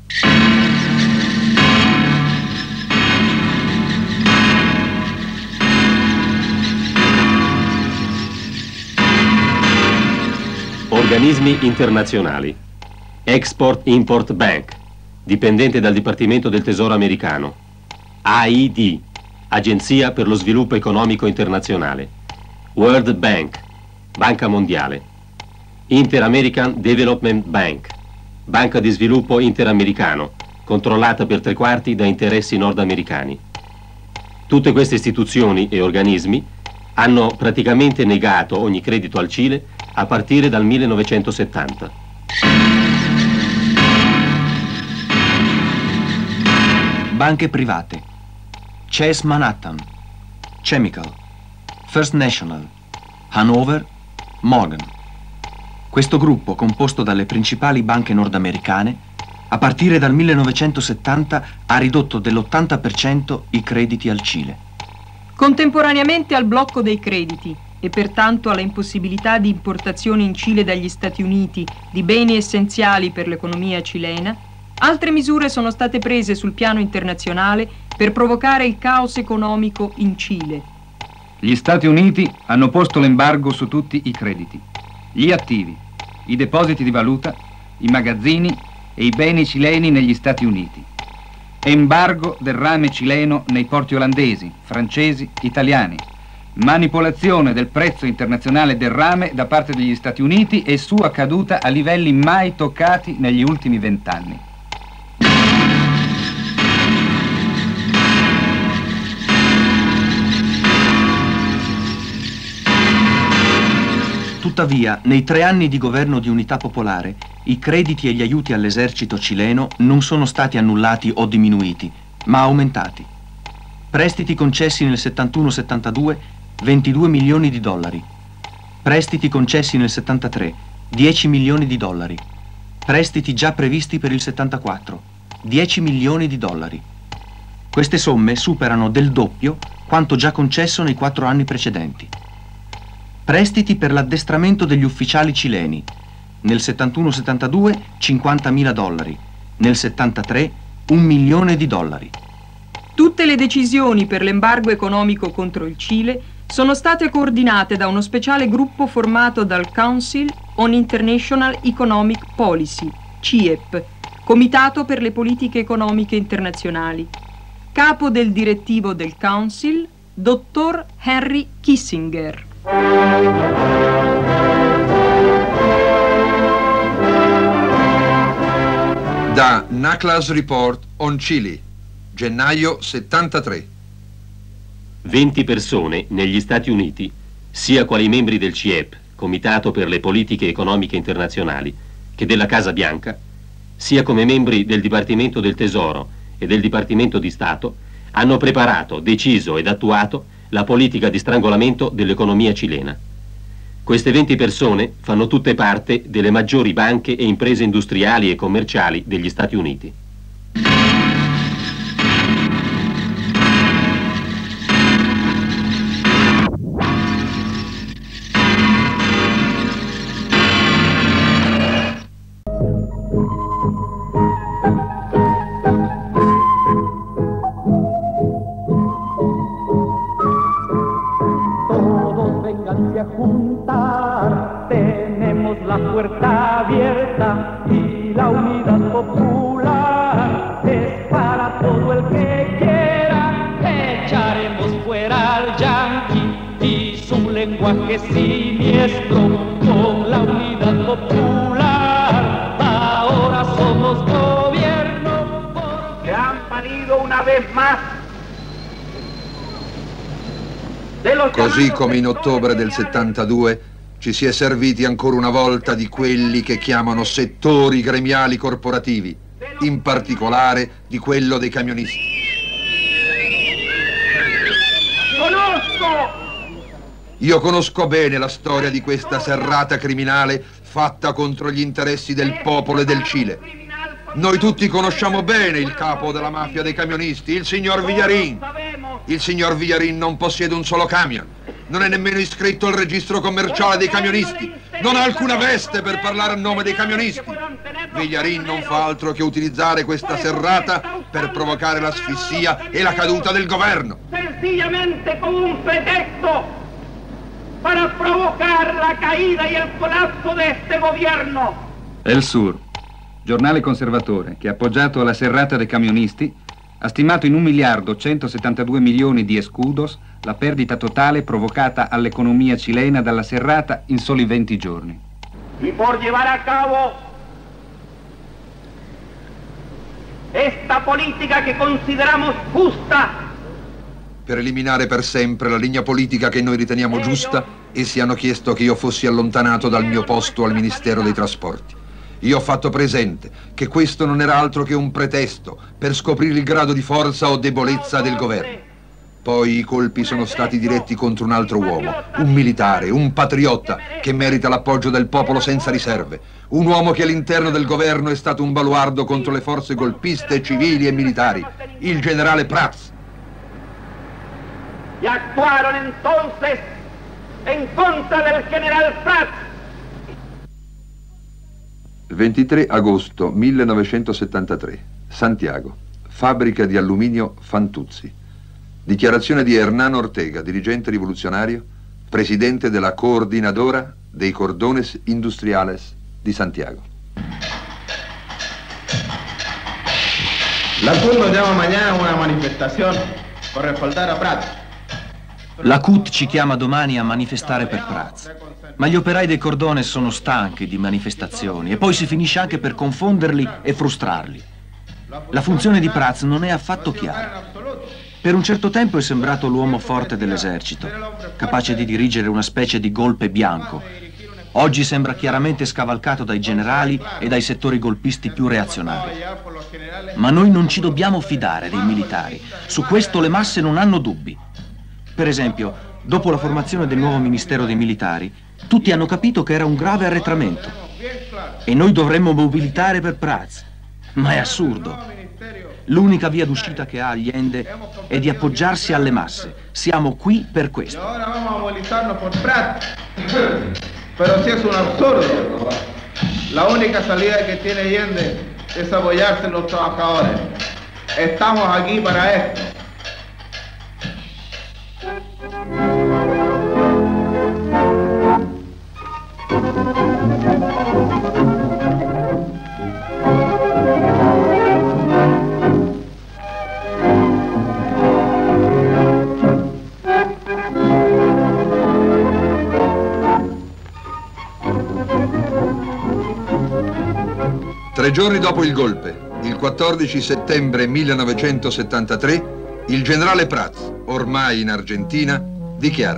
Organismi internazionali. Export-Import Bank, dipendente dal Dipartimento del Tesoro americano. AID, Agenzia per lo Sviluppo Economico Internazionale. World Bank, Banca Mondiale. Inter-American Development Bank, Banca di Sviluppo Interamericano, controllata per 3/4 da interessi nordamericani. Tutte queste istituzioni e organismi hanno praticamente negato ogni credito al Cile a partire dal 1970. Banche private. Chase Manhattan, Chemical, First National, Hanover, Morgan. Questo gruppo, composto dalle principali banche nordamericane, a partire dal 1970 ha ridotto dell'80% i crediti al Cile. Contemporaneamente al blocco dei crediti e pertanto alla impossibilità di importazione in Cile dagli Stati Uniti di beni essenziali per l'economia cilena, altre misure sono state prese sul piano internazionale per provocare il caos economico in Cile. Gli Stati Uniti hanno posto l'embargo su tutti i crediti, gli attivi, i depositi di valuta, i magazzini e i beni cileni negli Stati Uniti. Embargo del rame cileno nei porti olandesi, francesi, italiani. Manipolazione del prezzo internazionale del rame da parte degli Stati Uniti e sua caduta a livelli mai toccati negli ultimi 20 anni. Tuttavia, nei 3 anni di governo di unità popolare, i crediti e gli aiuti all'esercito cileno non sono stati annullati o diminuiti, ma aumentati. Prestiti concessi nel 71-72, 22 milioni di dollari. Prestiti concessi nel 73, 10 milioni di dollari. Prestiti già previsti per il 74, 10 milioni di dollari. Queste somme superano del doppio quanto già concesso nei 4 anni precedenti. Prestiti per l'addestramento degli ufficiali cileni. Nel 71-72 50.000 dollari, nel 73 $1 milione. Tutte le decisioni per l'embargo economico contro il Cile sono state coordinate da uno speciale gruppo formato dal Council on International Economic Policy, CIEP, Comitato per le Politiche Economiche Internazionali. Capo del direttivo del Council, Dr. Henry Kissinger. Da NACLA's Report on Chile, gennaio 73. 20 persone negli Stati Uniti, sia quali membri del CIEP, Comitato per le Politiche Economiche Internazionali, che della Casa Bianca, sia come membri del Dipartimento del Tesoro e del Dipartimento di Stato hanno preparato, deciso ed attuato la politica di strangolamento dell'economia cilena. Queste 20 persone fanno tutte parte delle maggiori banche e imprese industriali e commerciali degli Stati Uniti. La puerta abierta y la unidad popular es para todo el que quiera. Echaremos fuera al yanqui y su lenguaje siniestro con la unidad popular. Ahora somos gobierno. Se han valido una vez más de los Così come in ottobre del 72 ci si è serviti ancora una volta di quelli che chiamano settori gremiali corporativi, in particolare di quello dei camionisti. Io conosco bene la storia di questa serrata criminale fatta contro gli interessi del popolo e del Cile. Noi tutti conosciamo bene il capo della mafia dei camionisti, il signor Villarin. Il signor Villarin non possiede un solo camion. Non è nemmeno iscritto al registro commerciale dei camionisti, non ha alcuna veste per parlare a nome dei camionisti. Villarin non fa altro che utilizzare questa serrata per provocare l'asfissia e la caduta del governo. Sencillamente come un pretexto para provocar la caída y el colapso de este gobierno. El Sur, giornale conservatore che appoggiato alla serrata dei camionisti ha stimato in 1.172.000.000 di escudos la perdita totale provocata all'economia cilena dalla serrata in soli 20 giorni. Y por llevar a cabo esta política que consideramos justa. Per eliminare per sempre la linea politica che noi riteniamo giusta, essi hanno chiesto che io fossi allontanato dal mio posto al Ministero dei Trasporti. Io ho fatto presente che questo non era altro che un pretesto per scoprire il grado di forza o debolezza del governo. Poi i colpi sono stati diretti contro un altro uomo, un militare, un patriotta che merita l'appoggio del popolo senza riserve, un uomo che all'interno del governo è stato un baluardo contro le forze golpiste civili e militari, il generale Prats. Y actuaron entonces en contra del general Prats. 23 agosto 1973, Santiago, fabbrica di alluminio Fantuzzi. Dichiarazione di Hernán Ortega, dirigente rivoluzionario, presidente della Coordinadora dei Cordones Industriales di Santiago. La CUT nos llama mañana a una manifestación por respaldar a Prats. La CUT ci chiama domani a manifestare per Prats, ma gli operai dei Cordones sono stanchi di manifestazioni e poi si finisce anche per confonderli e frustrarli. La funzione di Prats non è affatto chiara. Per un certo tempo è sembrato l'uomo forte dell'esercito, capace di dirigere una specie di golpe bianco. Oggi sembra chiaramente scavalcato dai generali e dai settori golpisti più reazionari. Ma noi non ci dobbiamo fidare dei militari. Su questo le masse non hanno dubbi. Per esempio, dopo la formazione del nuovo Ministero dei Militari, tutti hanno capito che era un grave arretramento. E noi dovremmo mobilitare per Prats. Ma è assurdo. L'unica via d'uscita che ha Allende è di appoggiarsi alle masse. Siamo qui per questo. Ahora vamos a movilizarnos por Prats. Pero si es un absurdo. La única salida que tiene Allende es apoyarse en los trabajadores. Estamos aquí para esto. Tre giorni dopo il golpe, il 14 settembre 1973, il generale Prats, ormai in Argentina, dichiara: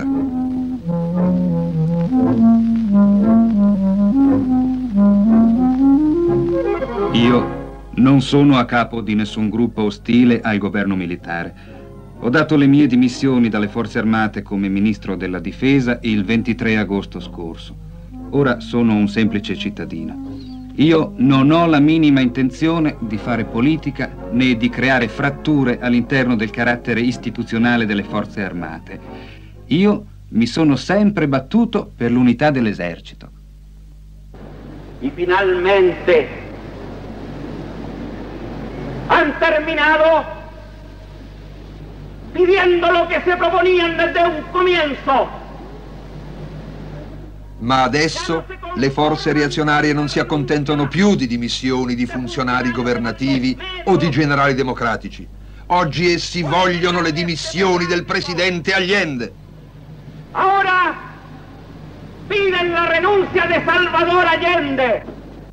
Io Non sono a capo di nessun gruppo ostile al governo militare. Ho dato le mie dimissioni dalle forze armate come ministro della difesa il 23 agosto scorso. Ora sono un semplice cittadino. Io non ho la minima intenzione di fare politica né di creare fratture all'interno del carattere istituzionale delle forze armate. Io mi sono sempre battuto per l'unità dell'esercito. Y finalmente han terminado pidiendo lo que se proponían desde un comienzo. Ma adesso le forze reazionarie non si accontentano più di dimissioni di funzionari governativi o di generali democratici. Oggi essi vogliono le dimissioni del presidente Allende. Ahora piden la renuncia de Salvador Allende.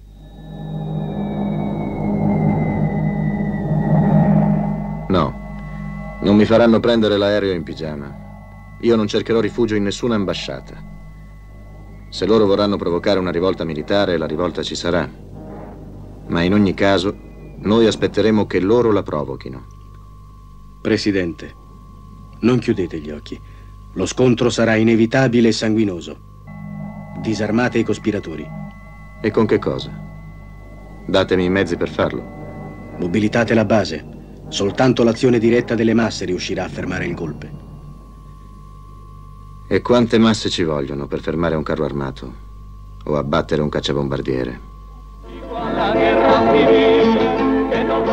No, non mi faranno prendere l'aereo in pigiama. Io non cercherò rifugio in nessuna ambasciata. Se loro vorranno provocare una rivolta militare, la rivolta ci sarà. Ma in ogni caso, noi aspetteremo che loro la provochino. Presidente, non chiudete gli occhi. Lo scontro sarà inevitabile e sanguinoso. Disarmate i cospiratori. E con che cosa? Datemi i mezzi per farlo. Mobilitate la base. Soltanto l'azione diretta delle masse riuscirà a fermare il golpe. E quante masse ci vogliono per fermare un carro armato o abbattere un cacciabombardiere? La guerra civil, que no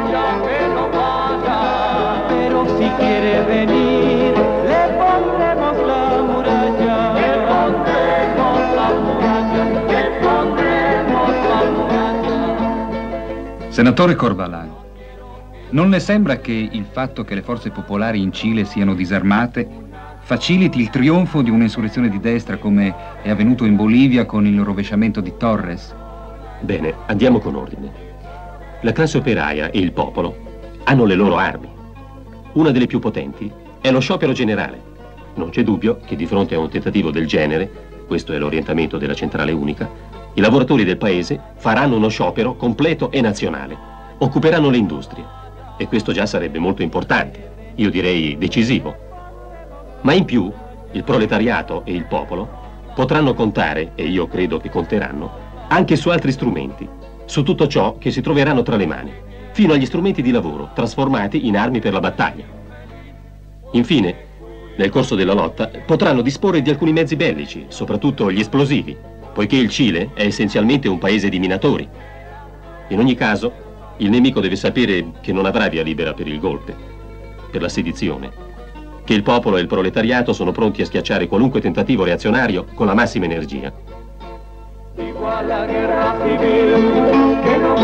vaya, pero si quiere venir, le pondremos la muralla, le pondremos la muralla, le pondremos la muralla. Senatore Corvalán, non le sembra che il fatto che le forze popolari in Cile siano disarmate faciliti il trionfo di un'insurrezione di destra come è avvenuto in Bolivia con il rovesciamento di Torres? Bene, andiamo con ordine. La classe operaia e il popolo hanno le loro armi. Una delle più potenti è lo sciopero generale. Non c'è dubbio che di fronte a un tentativo del genere, questo è l'orientamento della centrale unica, i lavoratori del paese faranno uno sciopero completo e nazionale. Occuperanno le industrie. E questo già sarebbe molto importante, io direi decisivo. Ma in più, il proletariato e il popolo potranno contare, e io credo che conteranno, anche su altri strumenti, su tutto ciò che si troveranno tra le mani, fino agli strumenti di lavoro trasformati in armi per la battaglia. Infine, nel corso della lotta, potranno disporre di alcuni mezzi bellici, soprattutto gli esplosivi, poiché il Cile è essenzialmente un paese di minatori. In ogni caso, il nemico deve sapere che non avrà via libera per il golpe, per la sedizione, che il popolo e il proletariato sono pronti a schiacciare qualunque tentativo reazionario con la massima energia. Igual la guerra civil, que no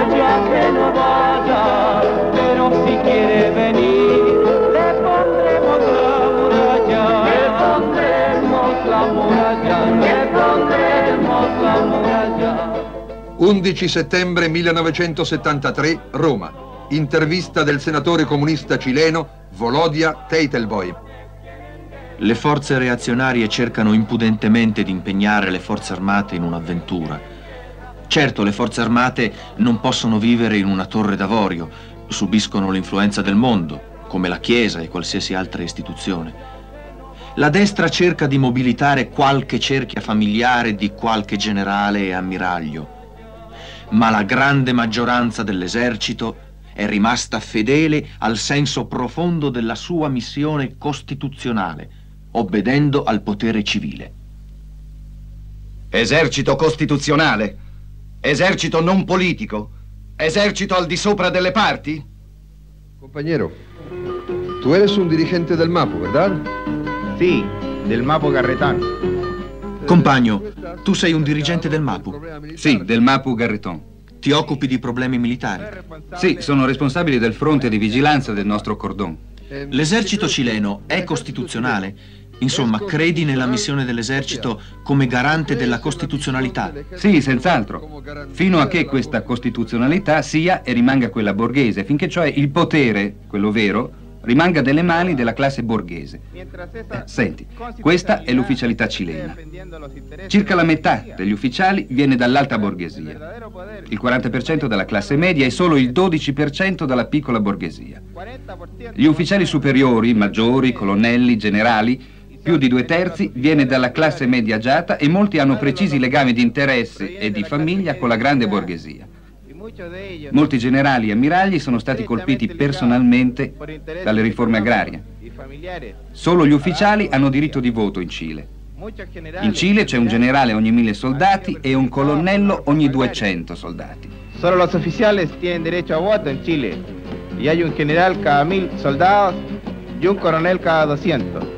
vaya, pero si quiere venir, le pondremos la muralla, le pondremos la muralla, le pondremos la muralla. 11 settembre 1973, Roma. Intervista del senatore comunista cileno Volodya Teitelboim. Le forze reazionarie cercano impudentemente di impegnare le forze armate in un'avventura. Certo, le forze armate non possono vivere in una torre d'avorio, subiscono l'influenza del mondo, come la Chiesa e qualsiasi altra istituzione. La destra cerca di mobilitare qualche cerchia familiare di qualche generale e ammiraglio, ma la grande maggioranza dell'esercito è rimasta fedele al senso profondo della sua missione costituzionale, obbedendo al potere civile. Esercito costituzionale, esercito non politico, esercito al di sopra delle parti? Compañero, tú eres un dirigente del MAPU, ¿verdad? Sí, del MAPU Garretán. Compagno, tu sei un dirigente del MAPU? Sì, del MAPU Garretón. Ti occupi di problemi militari? Sì, sono responsabile del fronte di vigilanza del nostro cordon. L'esercito cileno è costituzionale? Insomma, credi nella missione dell'esercito come garante della costituzionalità? Sì, senz'altro. Fino a che questa costituzionalità sia e rimanga quella borghese, finché cioè il potere, quello vero, rimanga nelle mani della classe borghese. Senti, questa è l'ufficialità cilena. Circa la metà degli ufficiali viene dall'alta borghesia, il 40% dalla classe media e solo il 12% dalla piccola borghesia. Gli ufficiali superiori, maggiori, colonnelli, generali, più di 2/3 viene dalla classe media agiata e molti hanno precisi legami di interesse e di famiglia con la grande borghesia. Molti generali e ammiragli sono stati colpiti personalmente dalle riforme agrarie. Solo gli ufficiali hanno diritto di voto in Cile. In Cile c'è un generale ogni 1000 soldati e un colonnello ogni 200 soldati. Solo los oficiales tienen derecho a voto en Chile y hay un general cada 1000 soldados y un coronel cada 200.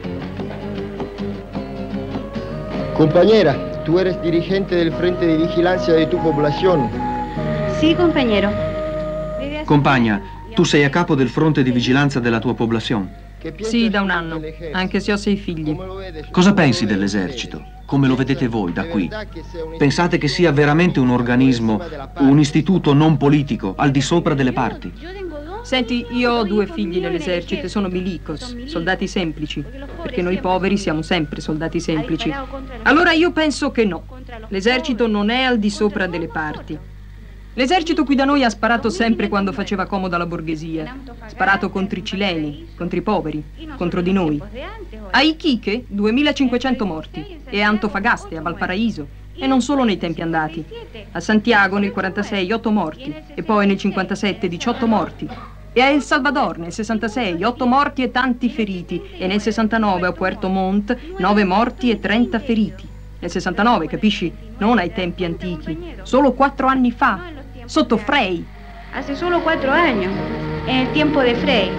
Compañera, tú eres dirigente del Frente de Vigilancia de tu población. Sì, compañero. Compagna, tu sei a capo del fronte di vigilanza della tua popolazione? Sì, da un anno, anche se ho 6 figli. Cosa pensi dell'esercito? Come lo vedete voi da qui? Pensate che sia veramente un organismo, un istituto non politico, al di sopra delle parti? Senti, io ho 2 figli nell'esercito e sono milicos, soldati semplici, perché noi poveri siamo sempre soldati semplici. Allora io penso che no, l'esercito non è al di sopra delle parti. L'esercito qui da noi ha sparato sempre quando faceva comodo alla borghesia, sparato contro i cileni, contro i poveri, contro di noi. A Iquique 2500 morti e a Antofagaste, a Valparaíso, e non solo nei tempi andati. A Santiago nel 46 8 morti e poi nel 57 18 morti. E a El Salvador nel 66 8 morti e tanti feriti e nel 69 a Puerto Montt 9 morti e 30 feriti. Nel 69, capisci? Non ai tempi antichi, solo 4 anni fa, sotto Frei. Hace solo 4 años, en el tiempo de Frei.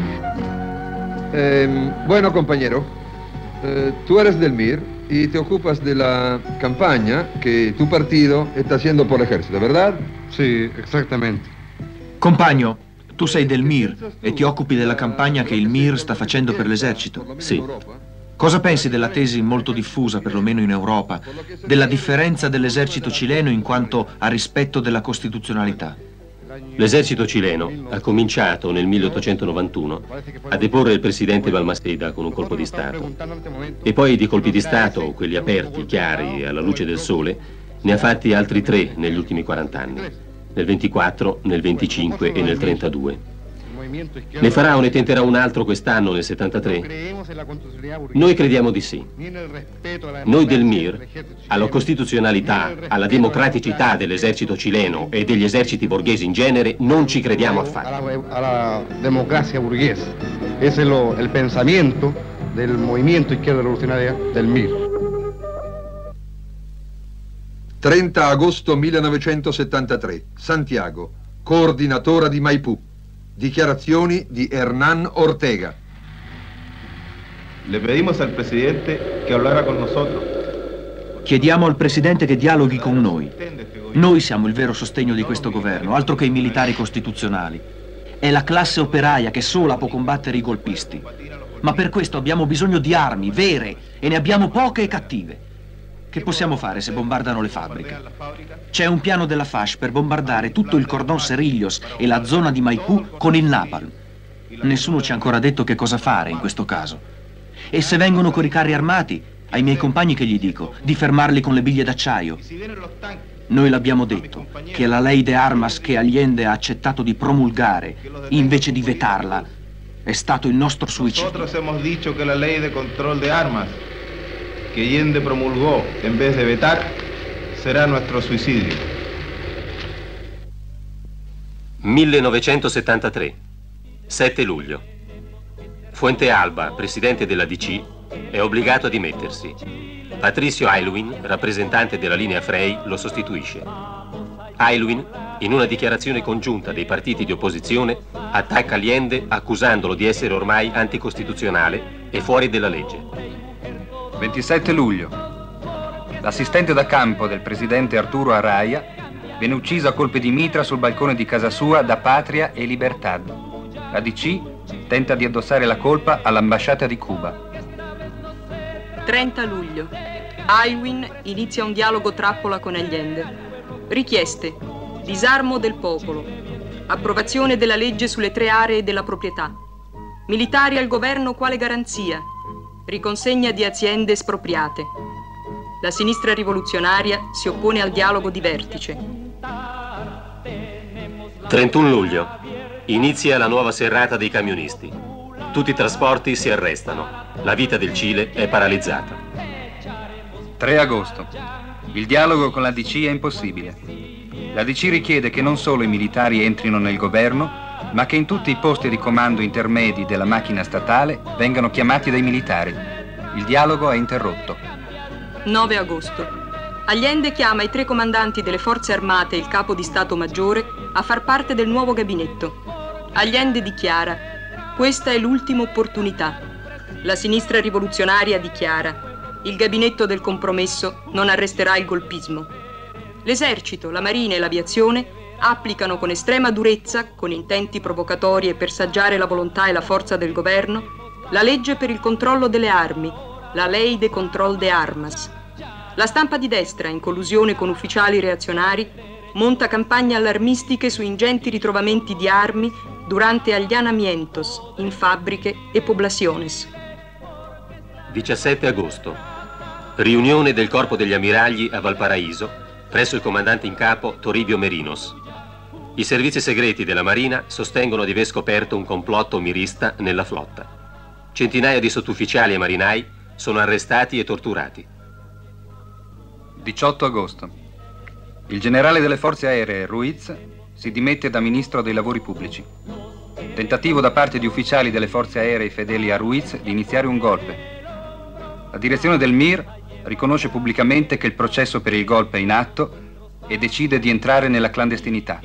Bueno, compañero, tú eres del MIR y te ocupas de la campaña que tu partido está haciendo por el ejército, ¿verdad? Sí, exactamente. Compagno, tu sei del MIR e ti occupi della campagna che il MIR sta facendo per l'esercito? Sì. Cosa pensi della tesi molto diffusa, perlomeno in Europa, della differenza dell'esercito cileno in quanto a rispetto della costituzionalità? L'esercito cileno ha cominciato nel 1891 a deporre il presidente Balmaceda con un colpo di Stato e poi di colpi di Stato, quelli aperti, chiari, alla luce del sole, ne ha fatti altri 3 negli ultimi 40 anni, nel 24, nel 25 e nel 32. Ne farà o ne tenterà un altro quest'anno nel 73? Noi crediamo di sì. Noi del MIR, alla costituzionalità, alla democraticità dell'esercito cileno e degli eserciti borghesi in genere, non ci crediamo affatto. Alla democrazia burguesa. Ese es el pensamiento del movimiento izquierda revolucionaria del MIR. 30 agosto 1973, Santiago, coordinatora di Maipú. Dichiarazioni di Hernán Ortega. Le pedimos al presidente que hablara con nosotros. Chiediamo al presidente che dialoghi con noi. Noi siamo il vero sostegno di questo governo, altro che i militari costituzionali. È la classe operaia che sola può combattere i golpisti. Ma per questo abbiamo bisogno di armi vere e ne abbiamo poche e cattive. Che possiamo fare se bombardano le fabbriche? C'è un piano della FACH per bombardare tutto il cordon Cerrillos e la zona di Maipú con il napalm. Nessuno ci ha ancora detto che cosa fare in questo caso. E se vengono con i carri armati, ai miei compagni che gli dico? Di fermarli con le biglie d'acciaio. Noi l'abbiamo detto, che la ley de armas che Allende ha accettato di promulgare, invece di vetarla, è stato il nostro suicidio. Nosotros hemos dicho que la ley de control de armas que Allende promulgó en vez de vetar será nuestro suicidio. 1973, 7 luglio. Fuente Alba, presidente della DC, è obbligato a dimettersi. Patricio Aylwin, rappresentante della linea Frei, lo sostituisce. Aylwin, in una dichiarazione congiunta dei partiti di opposizione, attacca Allende accusandolo di essere ormai anticostituzionale e fuori della legge. 27 luglio. L'assistente da campo del presidente Arturo Araya viene ucciso a colpi di mitra sul balcone di casa sua da Patria e Libertad. La DC tenta di addossare la colpa all'ambasciata di Cuba. 30 luglio. Aylwin inizia un dialogo trappola con Allende. Richieste: disarmo del popolo, approvazione della legge sulle 3 aree della proprietà, Militari al governo quale garanzia. Riconsegna di aziende espropriate. La sinistra rivoluzionaria si oppone al dialogo di vertice. 31 luglio. Inizia la nuova serrata dei camionisti. Tutti i trasporti si arrestano. La vita del Cile è paralizzata. 3 agosto. Il dialogo con la DC è impossibile. La DC richiede che non solo i militari entrino nel governo, ma che in tutti i posti di comando intermedi della macchina statale vengano chiamati dai militari. Il dialogo è interrotto. 9 agosto. Allende chiama i 3 comandanti delle forze armate e il capo di Stato Maggiore a far parte del nuovo gabinetto. Allende dichiara: questa è l'ultima opportunità. La sinistra rivoluzionaria dichiara: il gabinetto del compromesso non arresterà il golpismo. L'esercito, la marina e l'aviazione applicano con estrema durezza, con intenti provocatori e per saggiare la volontà e la forza del governo, la legge per il controllo delle armi, la Ley de Control de Armas. La stampa di destra, in collusione con ufficiali reazionari, monta campagne allarmistiche su ingenti ritrovamenti di armi durante allanamientos in fabbriche e poblaciones. 17 agosto. Riunione del Corpo degli Ammiragli a Valparaíso presso il comandante in capo Toribio Merinos. I servizi segreti della Marina sostengono di aver scoperto un complotto mirista nella flotta. Centinaia di sottufficiali e marinai sono arrestati e torturati. 18 agosto. Il generale delle forze aeree, Ruiz, si dimette da ministro dei lavori pubblici. Tentativo da parte di ufficiali delle forze aeree fedeli a Ruiz di iniziare un golpe. La direzione del MIR riconosce pubblicamente che il processo per il golpe è in atto e decide di entrare nella clandestinità.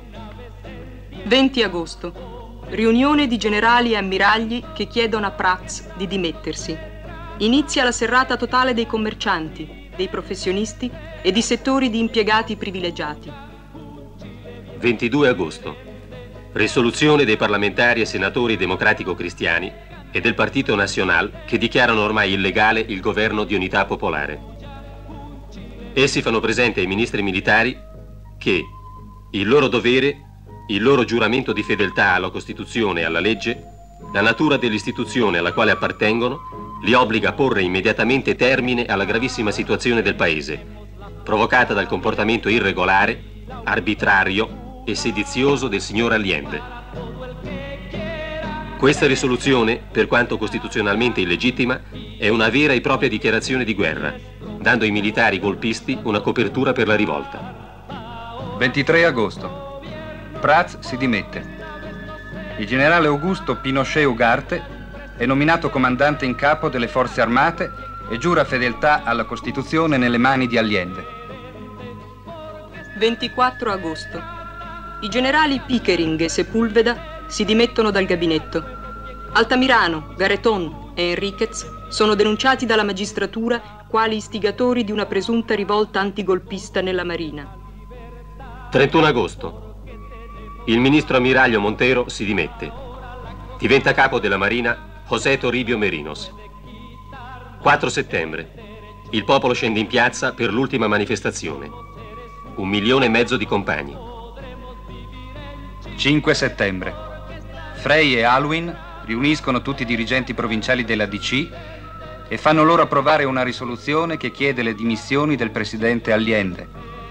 20 agosto. Riunione di generali e ammiragli che chiedono a Prats di dimettersi. Inizia la serrata totale dei commercianti, dei professionisti e di settori di impiegati privilegiati. 22 agosto. Risoluzione dei parlamentari e senatori democratico-cristiani e del Partito Nacional che dichiarano ormai illegale il governo di unità popolare. Essi fanno presente ai ministri militari che il loro dovere, il loro giuramento di fedeltà alla Costituzione e alla legge, la natura dell'istituzione alla quale appartengono, li obbliga a porre immediatamente termine alla gravissima situazione del Paese, provocata dal comportamento irregolare, arbitrario e sedizioso del signor Allende. Questa risoluzione, per quanto costituzionalmente illegittima, è una vera e propria dichiarazione di guerra, dando ai militari golpisti una copertura per la rivolta. 23 agosto. Prats si dimette. Il generale Augusto Pinochet Ugarte è nominato comandante in capo delle forze armate e giura fedeltà alla Costituzione nelle mani di Allende. 24 agosto. I generali Pickering e Sepúlveda si dimettono dal gabinetto. Altamirano, Gareton e Enriquez sono denunciati dalla magistratura quali istigatori di una presunta rivolta antigolpista nella Marina. 31 agosto. Il ministro ammiraglio Montero si dimette. Diventa capo della Marina José Toribio Merinos. 4 settembre. Il popolo scende in piazza per l'ultima manifestazione. 1,5 milioni di compagni. 5 settembre. Frey e Aluin riuniscono tutti i dirigenti provinciali della DC e fanno loro approvare una risoluzione che chiede le dimissioni del presidente Allende.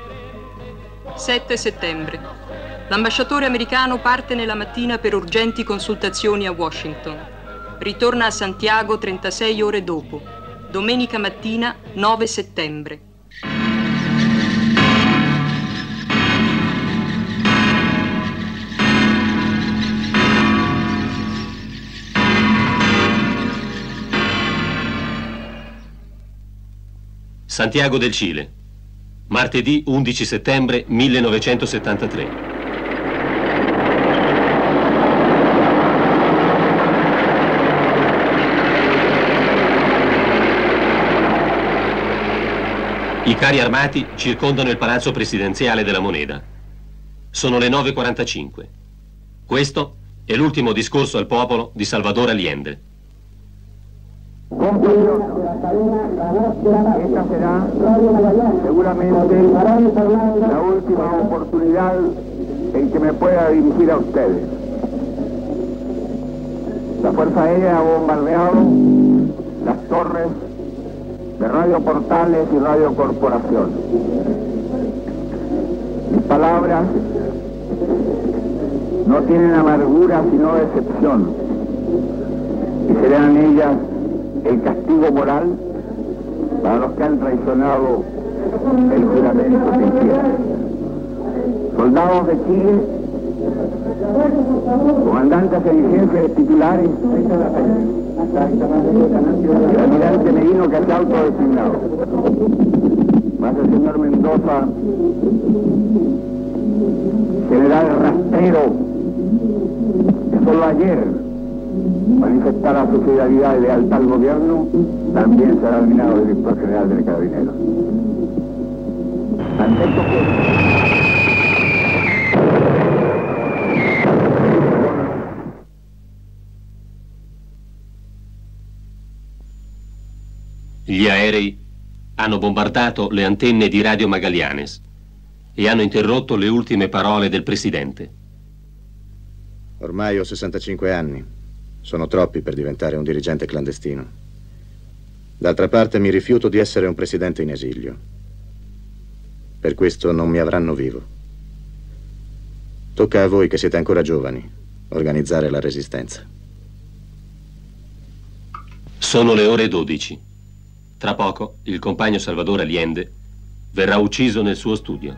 7 settembre. L'ambasciatore americano parte nella mattina per urgenti consultazioni a Washington. Ritorna a Santiago 36 ore dopo. Domenica mattina 9 settembre. Santiago del Cile, martedì 11 settembre 1973. I carri armati circondano il palazzo presidenziale della Moneda. Sono le 9:45. Questo è l'ultimo discorso al popolo di Salvador Allende. Esta será seguramente la última oportunidad en que me pueda dirigir a ustedes. La Fuerza Aérea ha bombardeado las torres de Radio Portales y Radio Corporación. Mis palabras no tienen amargura sino decepción, y serán ellas el castigo moral para los que han traicionado el juramento que hicieron. Soldados de Chile, comandantes en licencias titulares, el almirante Merino que se ha autodesignado, más el señor Mendoza, general rastrero, que solo ayer manifestara su solidaridad y lealtad al gobierno, también será nominado director general del Carabineros. Ante estos Gli aerei hanno bombardato le antenne di Radio Magallanes e hanno interrotto le ultime parole del presidente. Ormai ho 65 anni. Sono troppi per diventare un dirigente clandestino. D'altra parte mi rifiuto di essere un presidente in esilio. Per questo non mi avranno vivo. Tocca a voi che siete ancora giovani organizzare la resistenza. Sono le ore 12. Tra poco il compagno Salvador Allende verrà ucciso nel suo studio.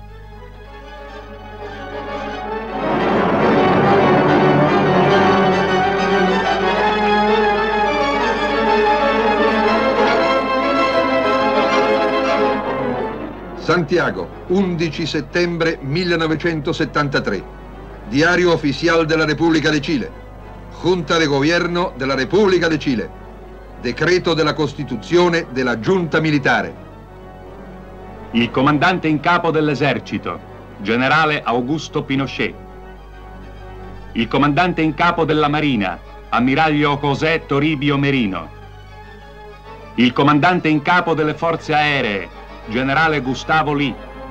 Santiago, 11 settembre 1973. Diario Oficial de la República de Chile. Junta de Gobierno de la República de Chile. Decreto della Costituzione della Giunta Militare. Il comandante in capo dell'esercito, generale Augusto Pinochet. Il comandante in capo della Marina, ammiraglio José Toribio Merino. Il comandante in capo delle forze aeree, generale Gustavo Lee.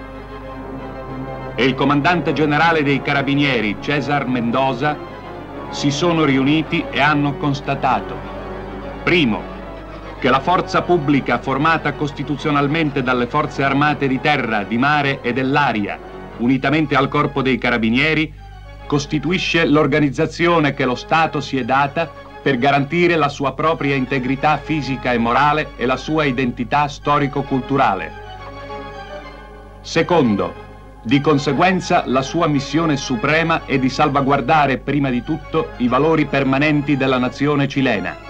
E il comandante generale dei carabinieri, César Mendoza, si sono riuniti e hanno constatato: primo, che la forza pubblica formata costituzionalmente dalle forze armate di terra, di mare e dell'aria, unitamente al corpo dei carabinieri, costituisce l'organizzazione che lo Stato si è data per garantire la sua propria integrità fisica e morale e la sua identità storico-culturale. Secondo, di conseguenza la sua missione suprema è di salvaguardare prima di tutto i valori permanenti della nazione cilena.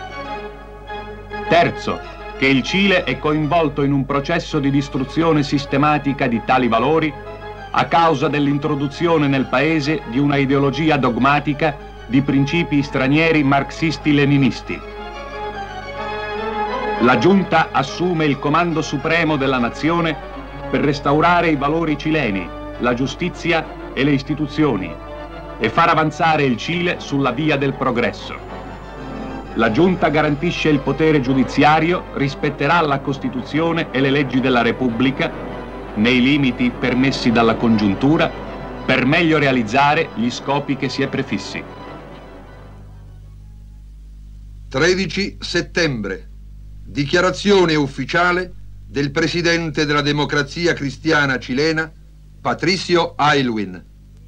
Terzo, che il Cile è coinvolto in un processo di distruzione sistematica di tali valori a causa dell'introduzione nel paese di una ideologia dogmatica di principi stranieri marxisti-leninisti. La Giunta assume il comando supremo della nazione per restaurare i valori cileni, la giustizia e le istituzioni e far avanzare il Cile sulla via del progresso. La Giunta garantisce il potere giudiziario, rispetterà la Costituzione e le leggi della Repubblica, nei limiti permessi dalla congiuntura, per meglio realizzare gli scopi che si è prefissi. 13 settembre. Dichiarazione ufficiale del Presidente della Democrazia Cristiana Cilena, Patricio Aylwin.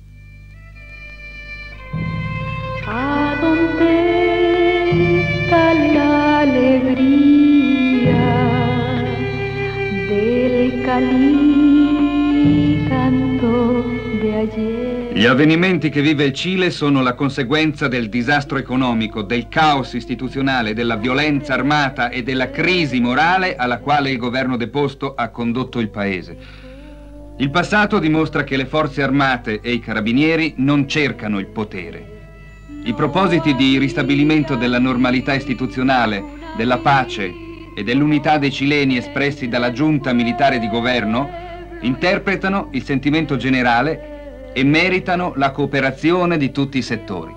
¿A dónde está la alegría del Cali canto de ayer? Gli avvenimenti che vive il Cile sono la conseguenza del disastro economico, del caos istituzionale, della violenza armata e della crisi morale alla quale il governo deposto ha condotto il paese. Il passato dimostra che le forze armate e i carabinieri non cercano il potere. I propositi di ristabilimento della normalità istituzionale, della pace e dell'unità dei cileni espressi dalla giunta militare di governo interpretano il sentimento generale e meritano la cooperazione di tutti i settori.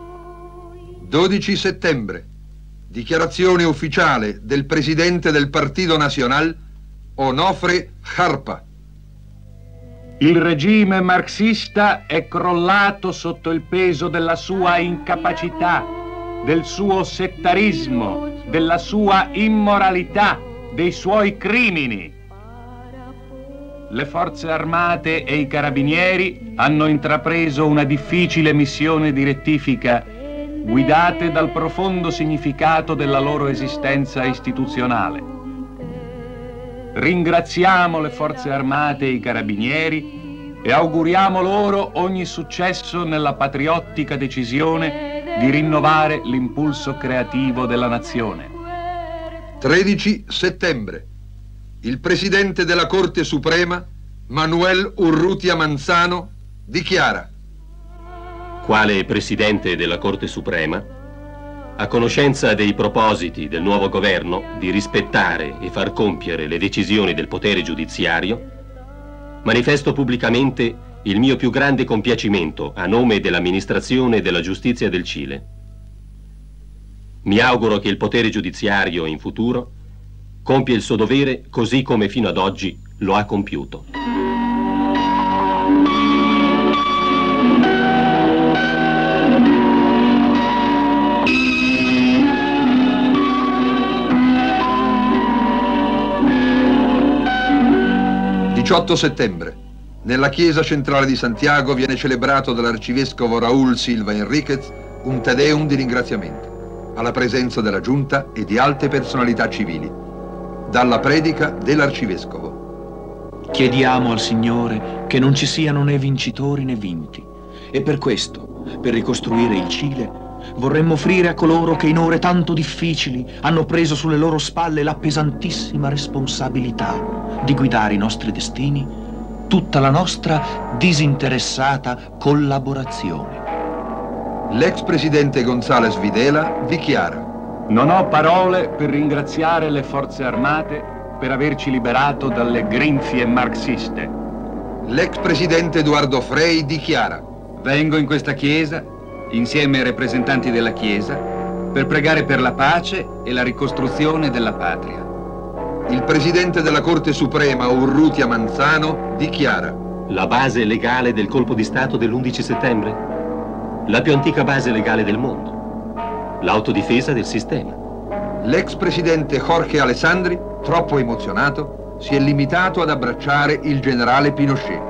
12 settembre. Dichiarazione ufficiale del Presidente del Partido Nacional, Onofre Jarpa. Il regime marxista è crollato sotto il peso della sua incapacità del suo settarismo, della sua immoralità, dei suoi crimini. Le forze armate e i carabinieri hanno intrapreso una difficile missione di rettifica, guidate dal profondo significato della loro esistenza istituzionale. Ringraziamo le forze armate e i carabinieri e auguriamo loro ogni successo nella patriottica decisione di rinnovare l'impulso creativo della nazione. 13 settembre. Il Presidente della Corte Suprema, Manuel Urrutia Manzano, dichiara: quale Presidente della Corte Suprema, a conoscenza dei propositi del nuovo governo di rispettare e far compiere le decisioni del potere giudiziario, manifesto pubblicamente il mio più grande compiacimento a nome dell'amministrazione della giustizia del Cile. Mi auguro che il potere giudiziario in futuro compie il suo dovere così come fino ad oggi lo ha compiuto. Il 18 settembre. Nella chiesa centrale di Santiago viene celebrato dall'arcivescovo Raúl Silva Enríquez un Te Deum di ringraziamento, alla presenza della giunta e di alte personalità civili. Dalla predica dell'arcivescovo. Chiediamo al Signore che non ci siano né vincitori né vinti, e per questo, per ricostruire il Cile, vorremmo offrire a coloro che in ore tanto difficili hanno preso sulle loro spalle la pesantissima responsabilità di guidare i nostri destini, tutta la nostra disinteressata collaborazione. L'ex presidente González Videla dichiara: non ho parole per ringraziare le forze armate per averci liberato dalle grinfie marxiste. L'ex presidente Eduardo Frei dichiara: vengo in questa chiesa, insieme ai rappresentanti della chiesa, per pregare per la pace e la ricostruzione della patria. Il presidente della Corte Suprema Urrutia Manzano dichiara: la base legale del colpo di Stato dell'11 settembre, la più antica base legale del mondo, l'autodifesa del sistema. L'ex presidente Jorge Alessandri, troppo emozionato, si è limitato ad abbracciare il generale Pinochet.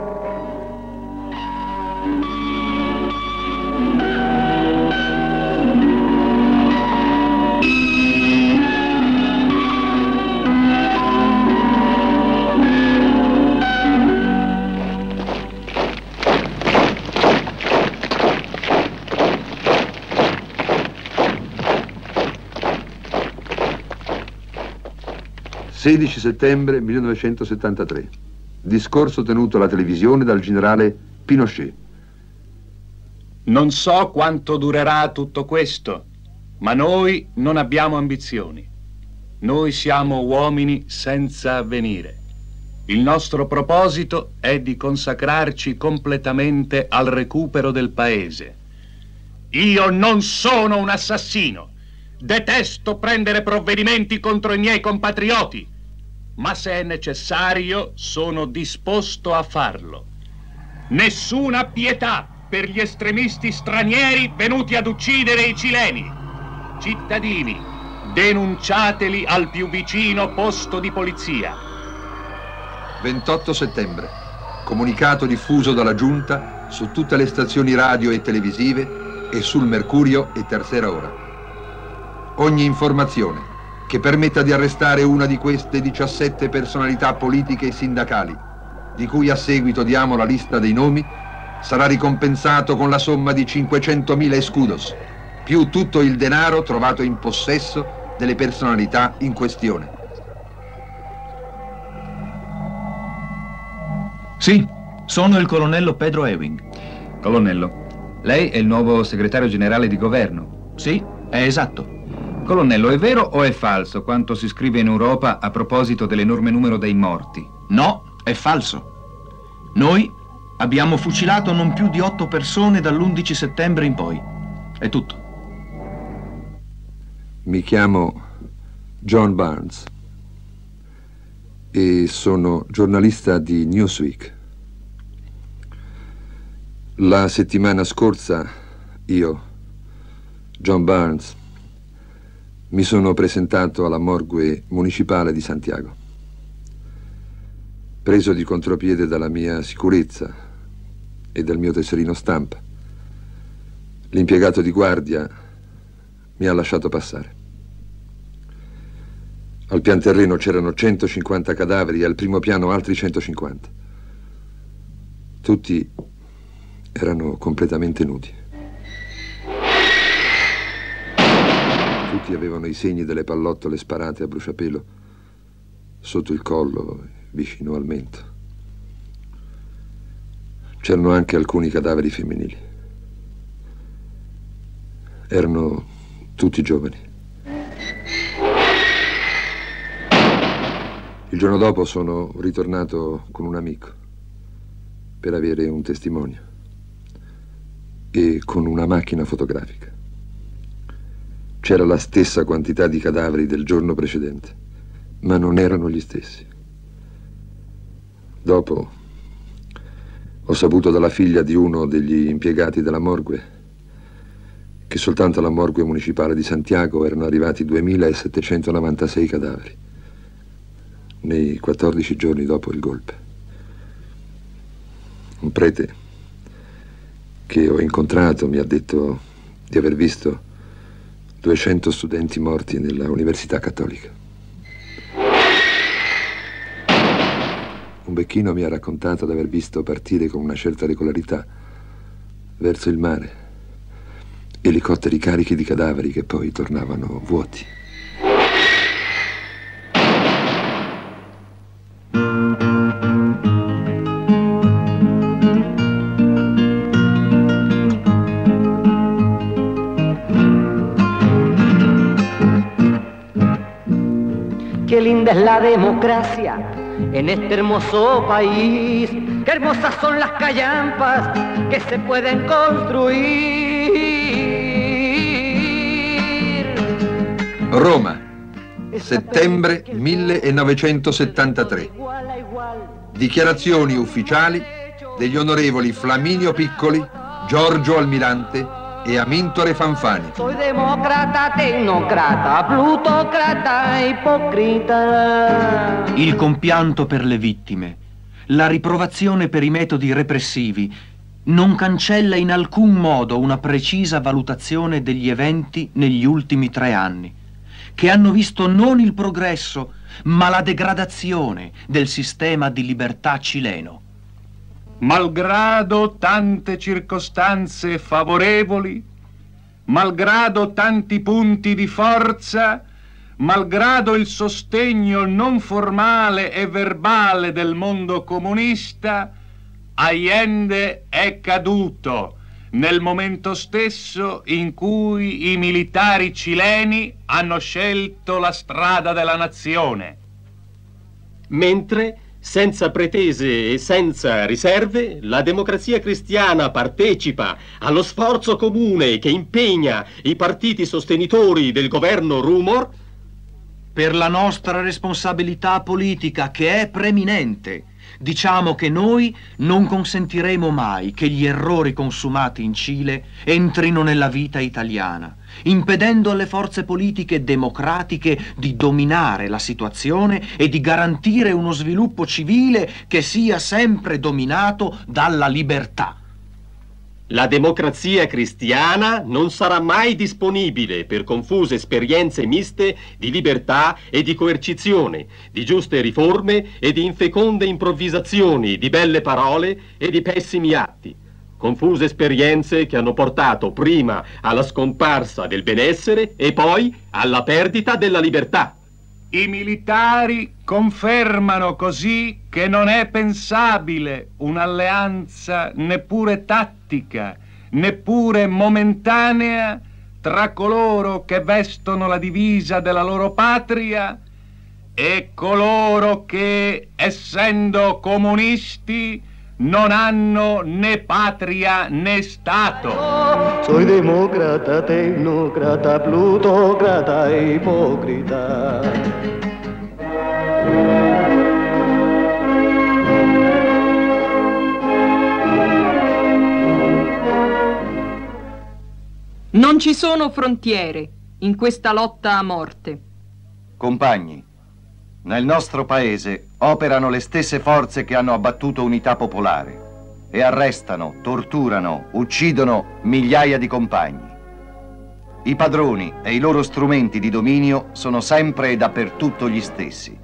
Il 16 settembre 1973. Discorso tenuto alla televisione dal generale Pinochet. Non so quanto durerà tutto questo, ma noi non abbiamo ambizioni. Noi siamo uomini senza avvenire. Il nostro proposito è di consacrarci completamente al recupero del paese. Io non sono un assassino. Detesto prendere provvedimenti contro i miei compatrioti, ma se è necessario sono disposto a farlo. Nessuna pietà per gli estremisti stranieri venuti ad uccidere i cileni. Cittadini, denunciateli al più vicino posto di polizia. 28 settembre. Comunicato diffuso dalla Giunta su tutte le stazioni radio e televisive e sul Mercurio e Tercera Ora. Ogni informazione che permetta di arrestare una di queste 17 personalità politiche e sindacali, di cui a seguito diamo la lista dei nomi, sarà ricompensato con la somma di 500.000 escudos, più tutto il denaro trovato in possesso delle personalità in questione. Sì, sono il colonnello Pedro Ewing. Colonnello, lei è il nuovo segretario generale di governo? Sì, è esatto. Colonnello, è vero o è falso quanto si scrive in Europa a proposito dell'enorme numero dei morti? No, è falso. Noi abbiamo fucilato non più di 8 persone dall'11 settembre in poi. È tutto. Mi chiamo John Barnes e sono giornalista di Newsweek. La settimana scorsa io, John Barnes, mi sono presentato alla morgue municipale di Santiago, preso di contropiede dalla mia sicurezza e dal mio tesserino stampa. L'impiegato di guardia mi ha lasciato passare. Al pian terreno c'erano 150 cadaveri e al primo piano altri 150. Tutti erano completamente nudi. Tutti avevano i segni delle pallottole sparate a bruciapelo sotto il collo, vicino al mento. C'erano anche alcuni cadaveri femminili. Erano tutti giovani. Il giorno dopo sono ritornato con un amico per avere un testimonio e con una macchina fotografica. C'era la stessa quantità di cadaveri del giorno precedente, ma non erano gli stessi. Dopo ho saputo dalla figlia di uno degli impiegati della morgue che soltanto alla morgue municipale di Santiago erano arrivati 2796 cadaveri nei 14 giorni dopo il golpe. Un prete che ho incontrato mi ha detto di aver visto 200 studenti morti nella Università Cattolica. Un becchino mi ha raccontato di aver visto partire con una certa regolarità verso il mare elicotteri carichi di cadaveri che poi tornavano vuoti. Qué linda es la democracia en este hermoso país. Qué hermosas son las callampas que se pueden construir. Roma, settembre 1973. Dichiarazioni ufficiali degli onorevoli Flaminio Piccoli, Giorgio Almirante e Amintore Fanfani. Soy demócrata, tecnocrata, plutocrata, ipocrita. Il compianto per le vittime, la riprovazione per i metodi repressivi non cancella in alcun modo una precisa valutazione degli eventi negli ultimi 3 anni, che hanno visto non il progresso, ma la degradazione del sistema di libertà cileno. Malgrado tante circostanze favorevoli, malgrado tanti punti di forza, malgrado il sostegno non formale e verbale del mondo comunista, Allende è caduto nel momento stesso in cui i militari cileni hanno scelto la strada della nazione. Mentre, senza pretese e senza riserve, la Democrazia Cristiana partecipa allo sforzo comune che impegna i partiti sostenitori del governo Rumor. Per la nostra responsabilità politica, che è preminente, diciamo che noi non consentiremo mai che gli errori consumati in Cile entrino nella vita italiana, impedendo alle forze politiche democratiche di dominare la situazione e di garantire uno sviluppo civile che sia sempre dominato dalla libertà. La Democrazia Cristiana non sarà mai disponibile per confuse esperienze miste di libertà e di coercizione, di giuste riforme e di infeconde improvvisazioni, di belle parole e di pessimi atti. Confuse esperienze che hanno portato prima alla scomparsa del benessere e poi alla perdita della libertà. I militari confermano così che non è pensabile un'alleanza neppure tattica, neppure momentanea tra coloro che vestono la divisa della loro patria e coloro che, essendo comunisti, non hanno né patria né Stato. Soy demócrata, tecnocrata, plutocrata, ipocrita. Non ci sono frontiere, in questa lotta a morte. Compagni, nel nostro paese operano le stesse forze che hanno abbattuto Unità Popolare e arrestano, torturano, uccidono migliaia di compagni. I padroni e i loro strumenti di dominio sono sempre e dappertutto gli stessi.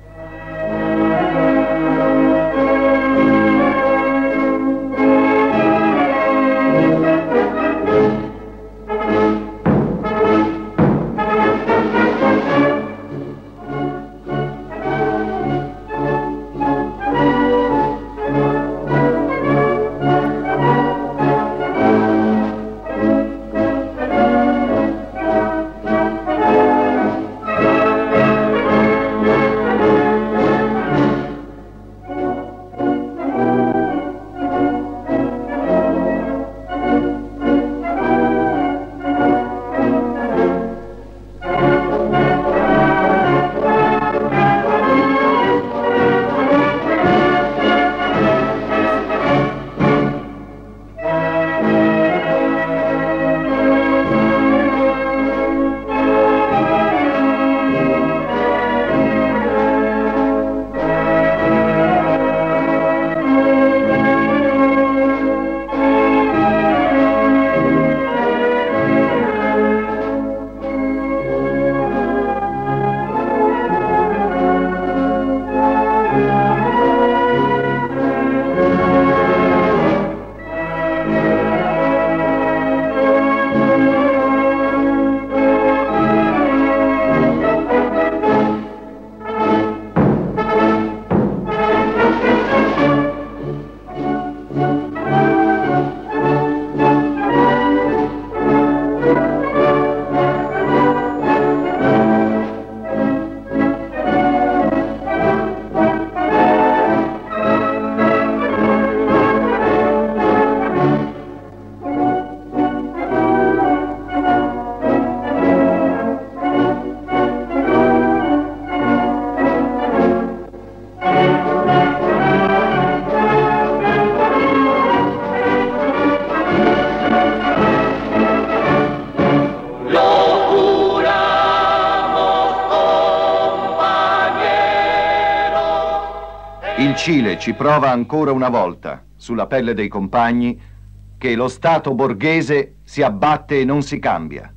Il Cile ci prova ancora una volta, sulla pelle dei compagni, che lo Stato borghese si abbatte e non si cambia.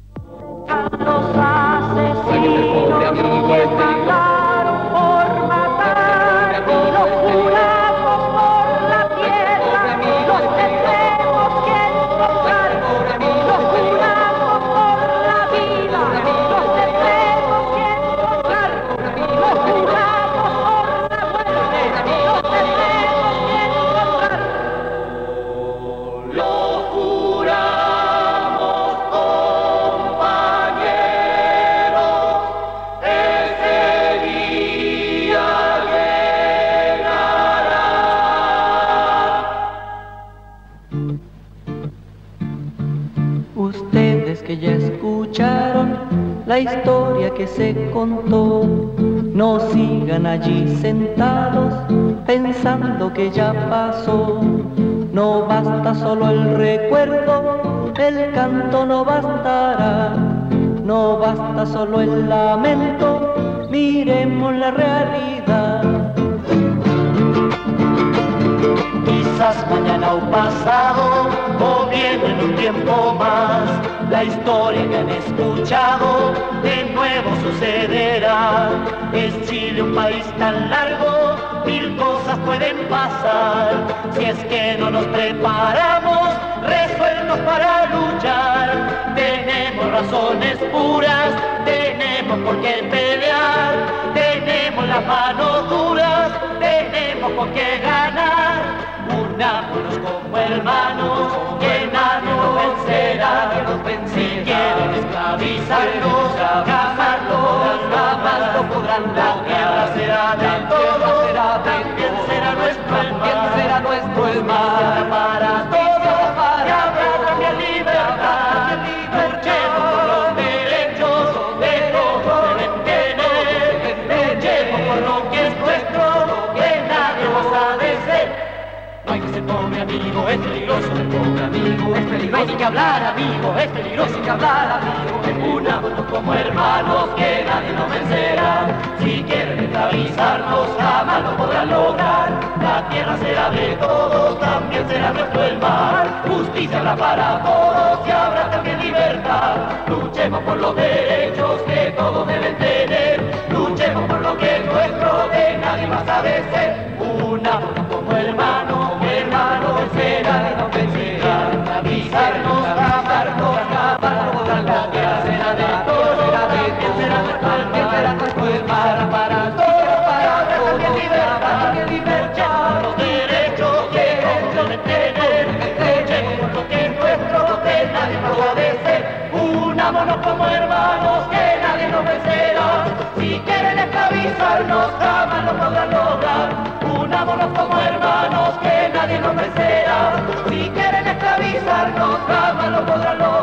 Ustedes que ya escucharon la historia que se contó, no sigan allí sentados pensando que ya pasó. No basta solo el recuerdo, el canto no bastará. No basta solo el lamento, miremos la realidad. Quizás mañana o pasado, o bien en un tiempo más, la historia que han escuchado de nuevo sucederá. Es Chile un país tan largo, mil cosas pueden pasar. Si es que no nos preparamos, resueltos para luchar. Tenemos razones puras, tenemos por qué pelear. Tenemos las manos duras, tenemos por qué ganar. Unámonos como hermanos, que nadie nos vencerá. Si quieren esclavizarnos, jamás lo podrán lograr. La guerra será de todos, también será nuestro el mar. Para todos, y habrá también libertad. Luchemos por los derechos de todos deben tener. Luchemos por lo que es nuestro, que nadie nos ha de ser. No hay que ser pobre amigo, es peligroso. Pobre amigo, es peligroso. no hay ni que hablar, amigo, es peligroso ni que hablar, amigo. Unámonos como hermanos que nadie nos vencerá. Si quieren esclavizarnos jamás lo podrán lograr. La tierra será de todos, también será nuestro el mar. Justicia habrá para todos y habrá también libertad. Luchemos por los derechos que todos deben tener. Luchemos por lo que es nuestro, de nadie más ha de ser. Unámonos como hermanos, hermanos vencerán y nos vencerán. Avisarnos, amarnos, amarnos, la tierra será de todos, también será nuestro el mar. Para todos, para todos, también libertad. Los derechos que todos deben tener. Luchemos por lo que es nuestro, de nadie más ha de ser. Unámonos como hermanos, que nadie nos vencerá. Si quieren esclavizarnos, jamás lo podrán lograr. Unámonos como hermanos, que nadie nos vencerá. Si quieren esclavizarnos, jamás lo podrán lograr.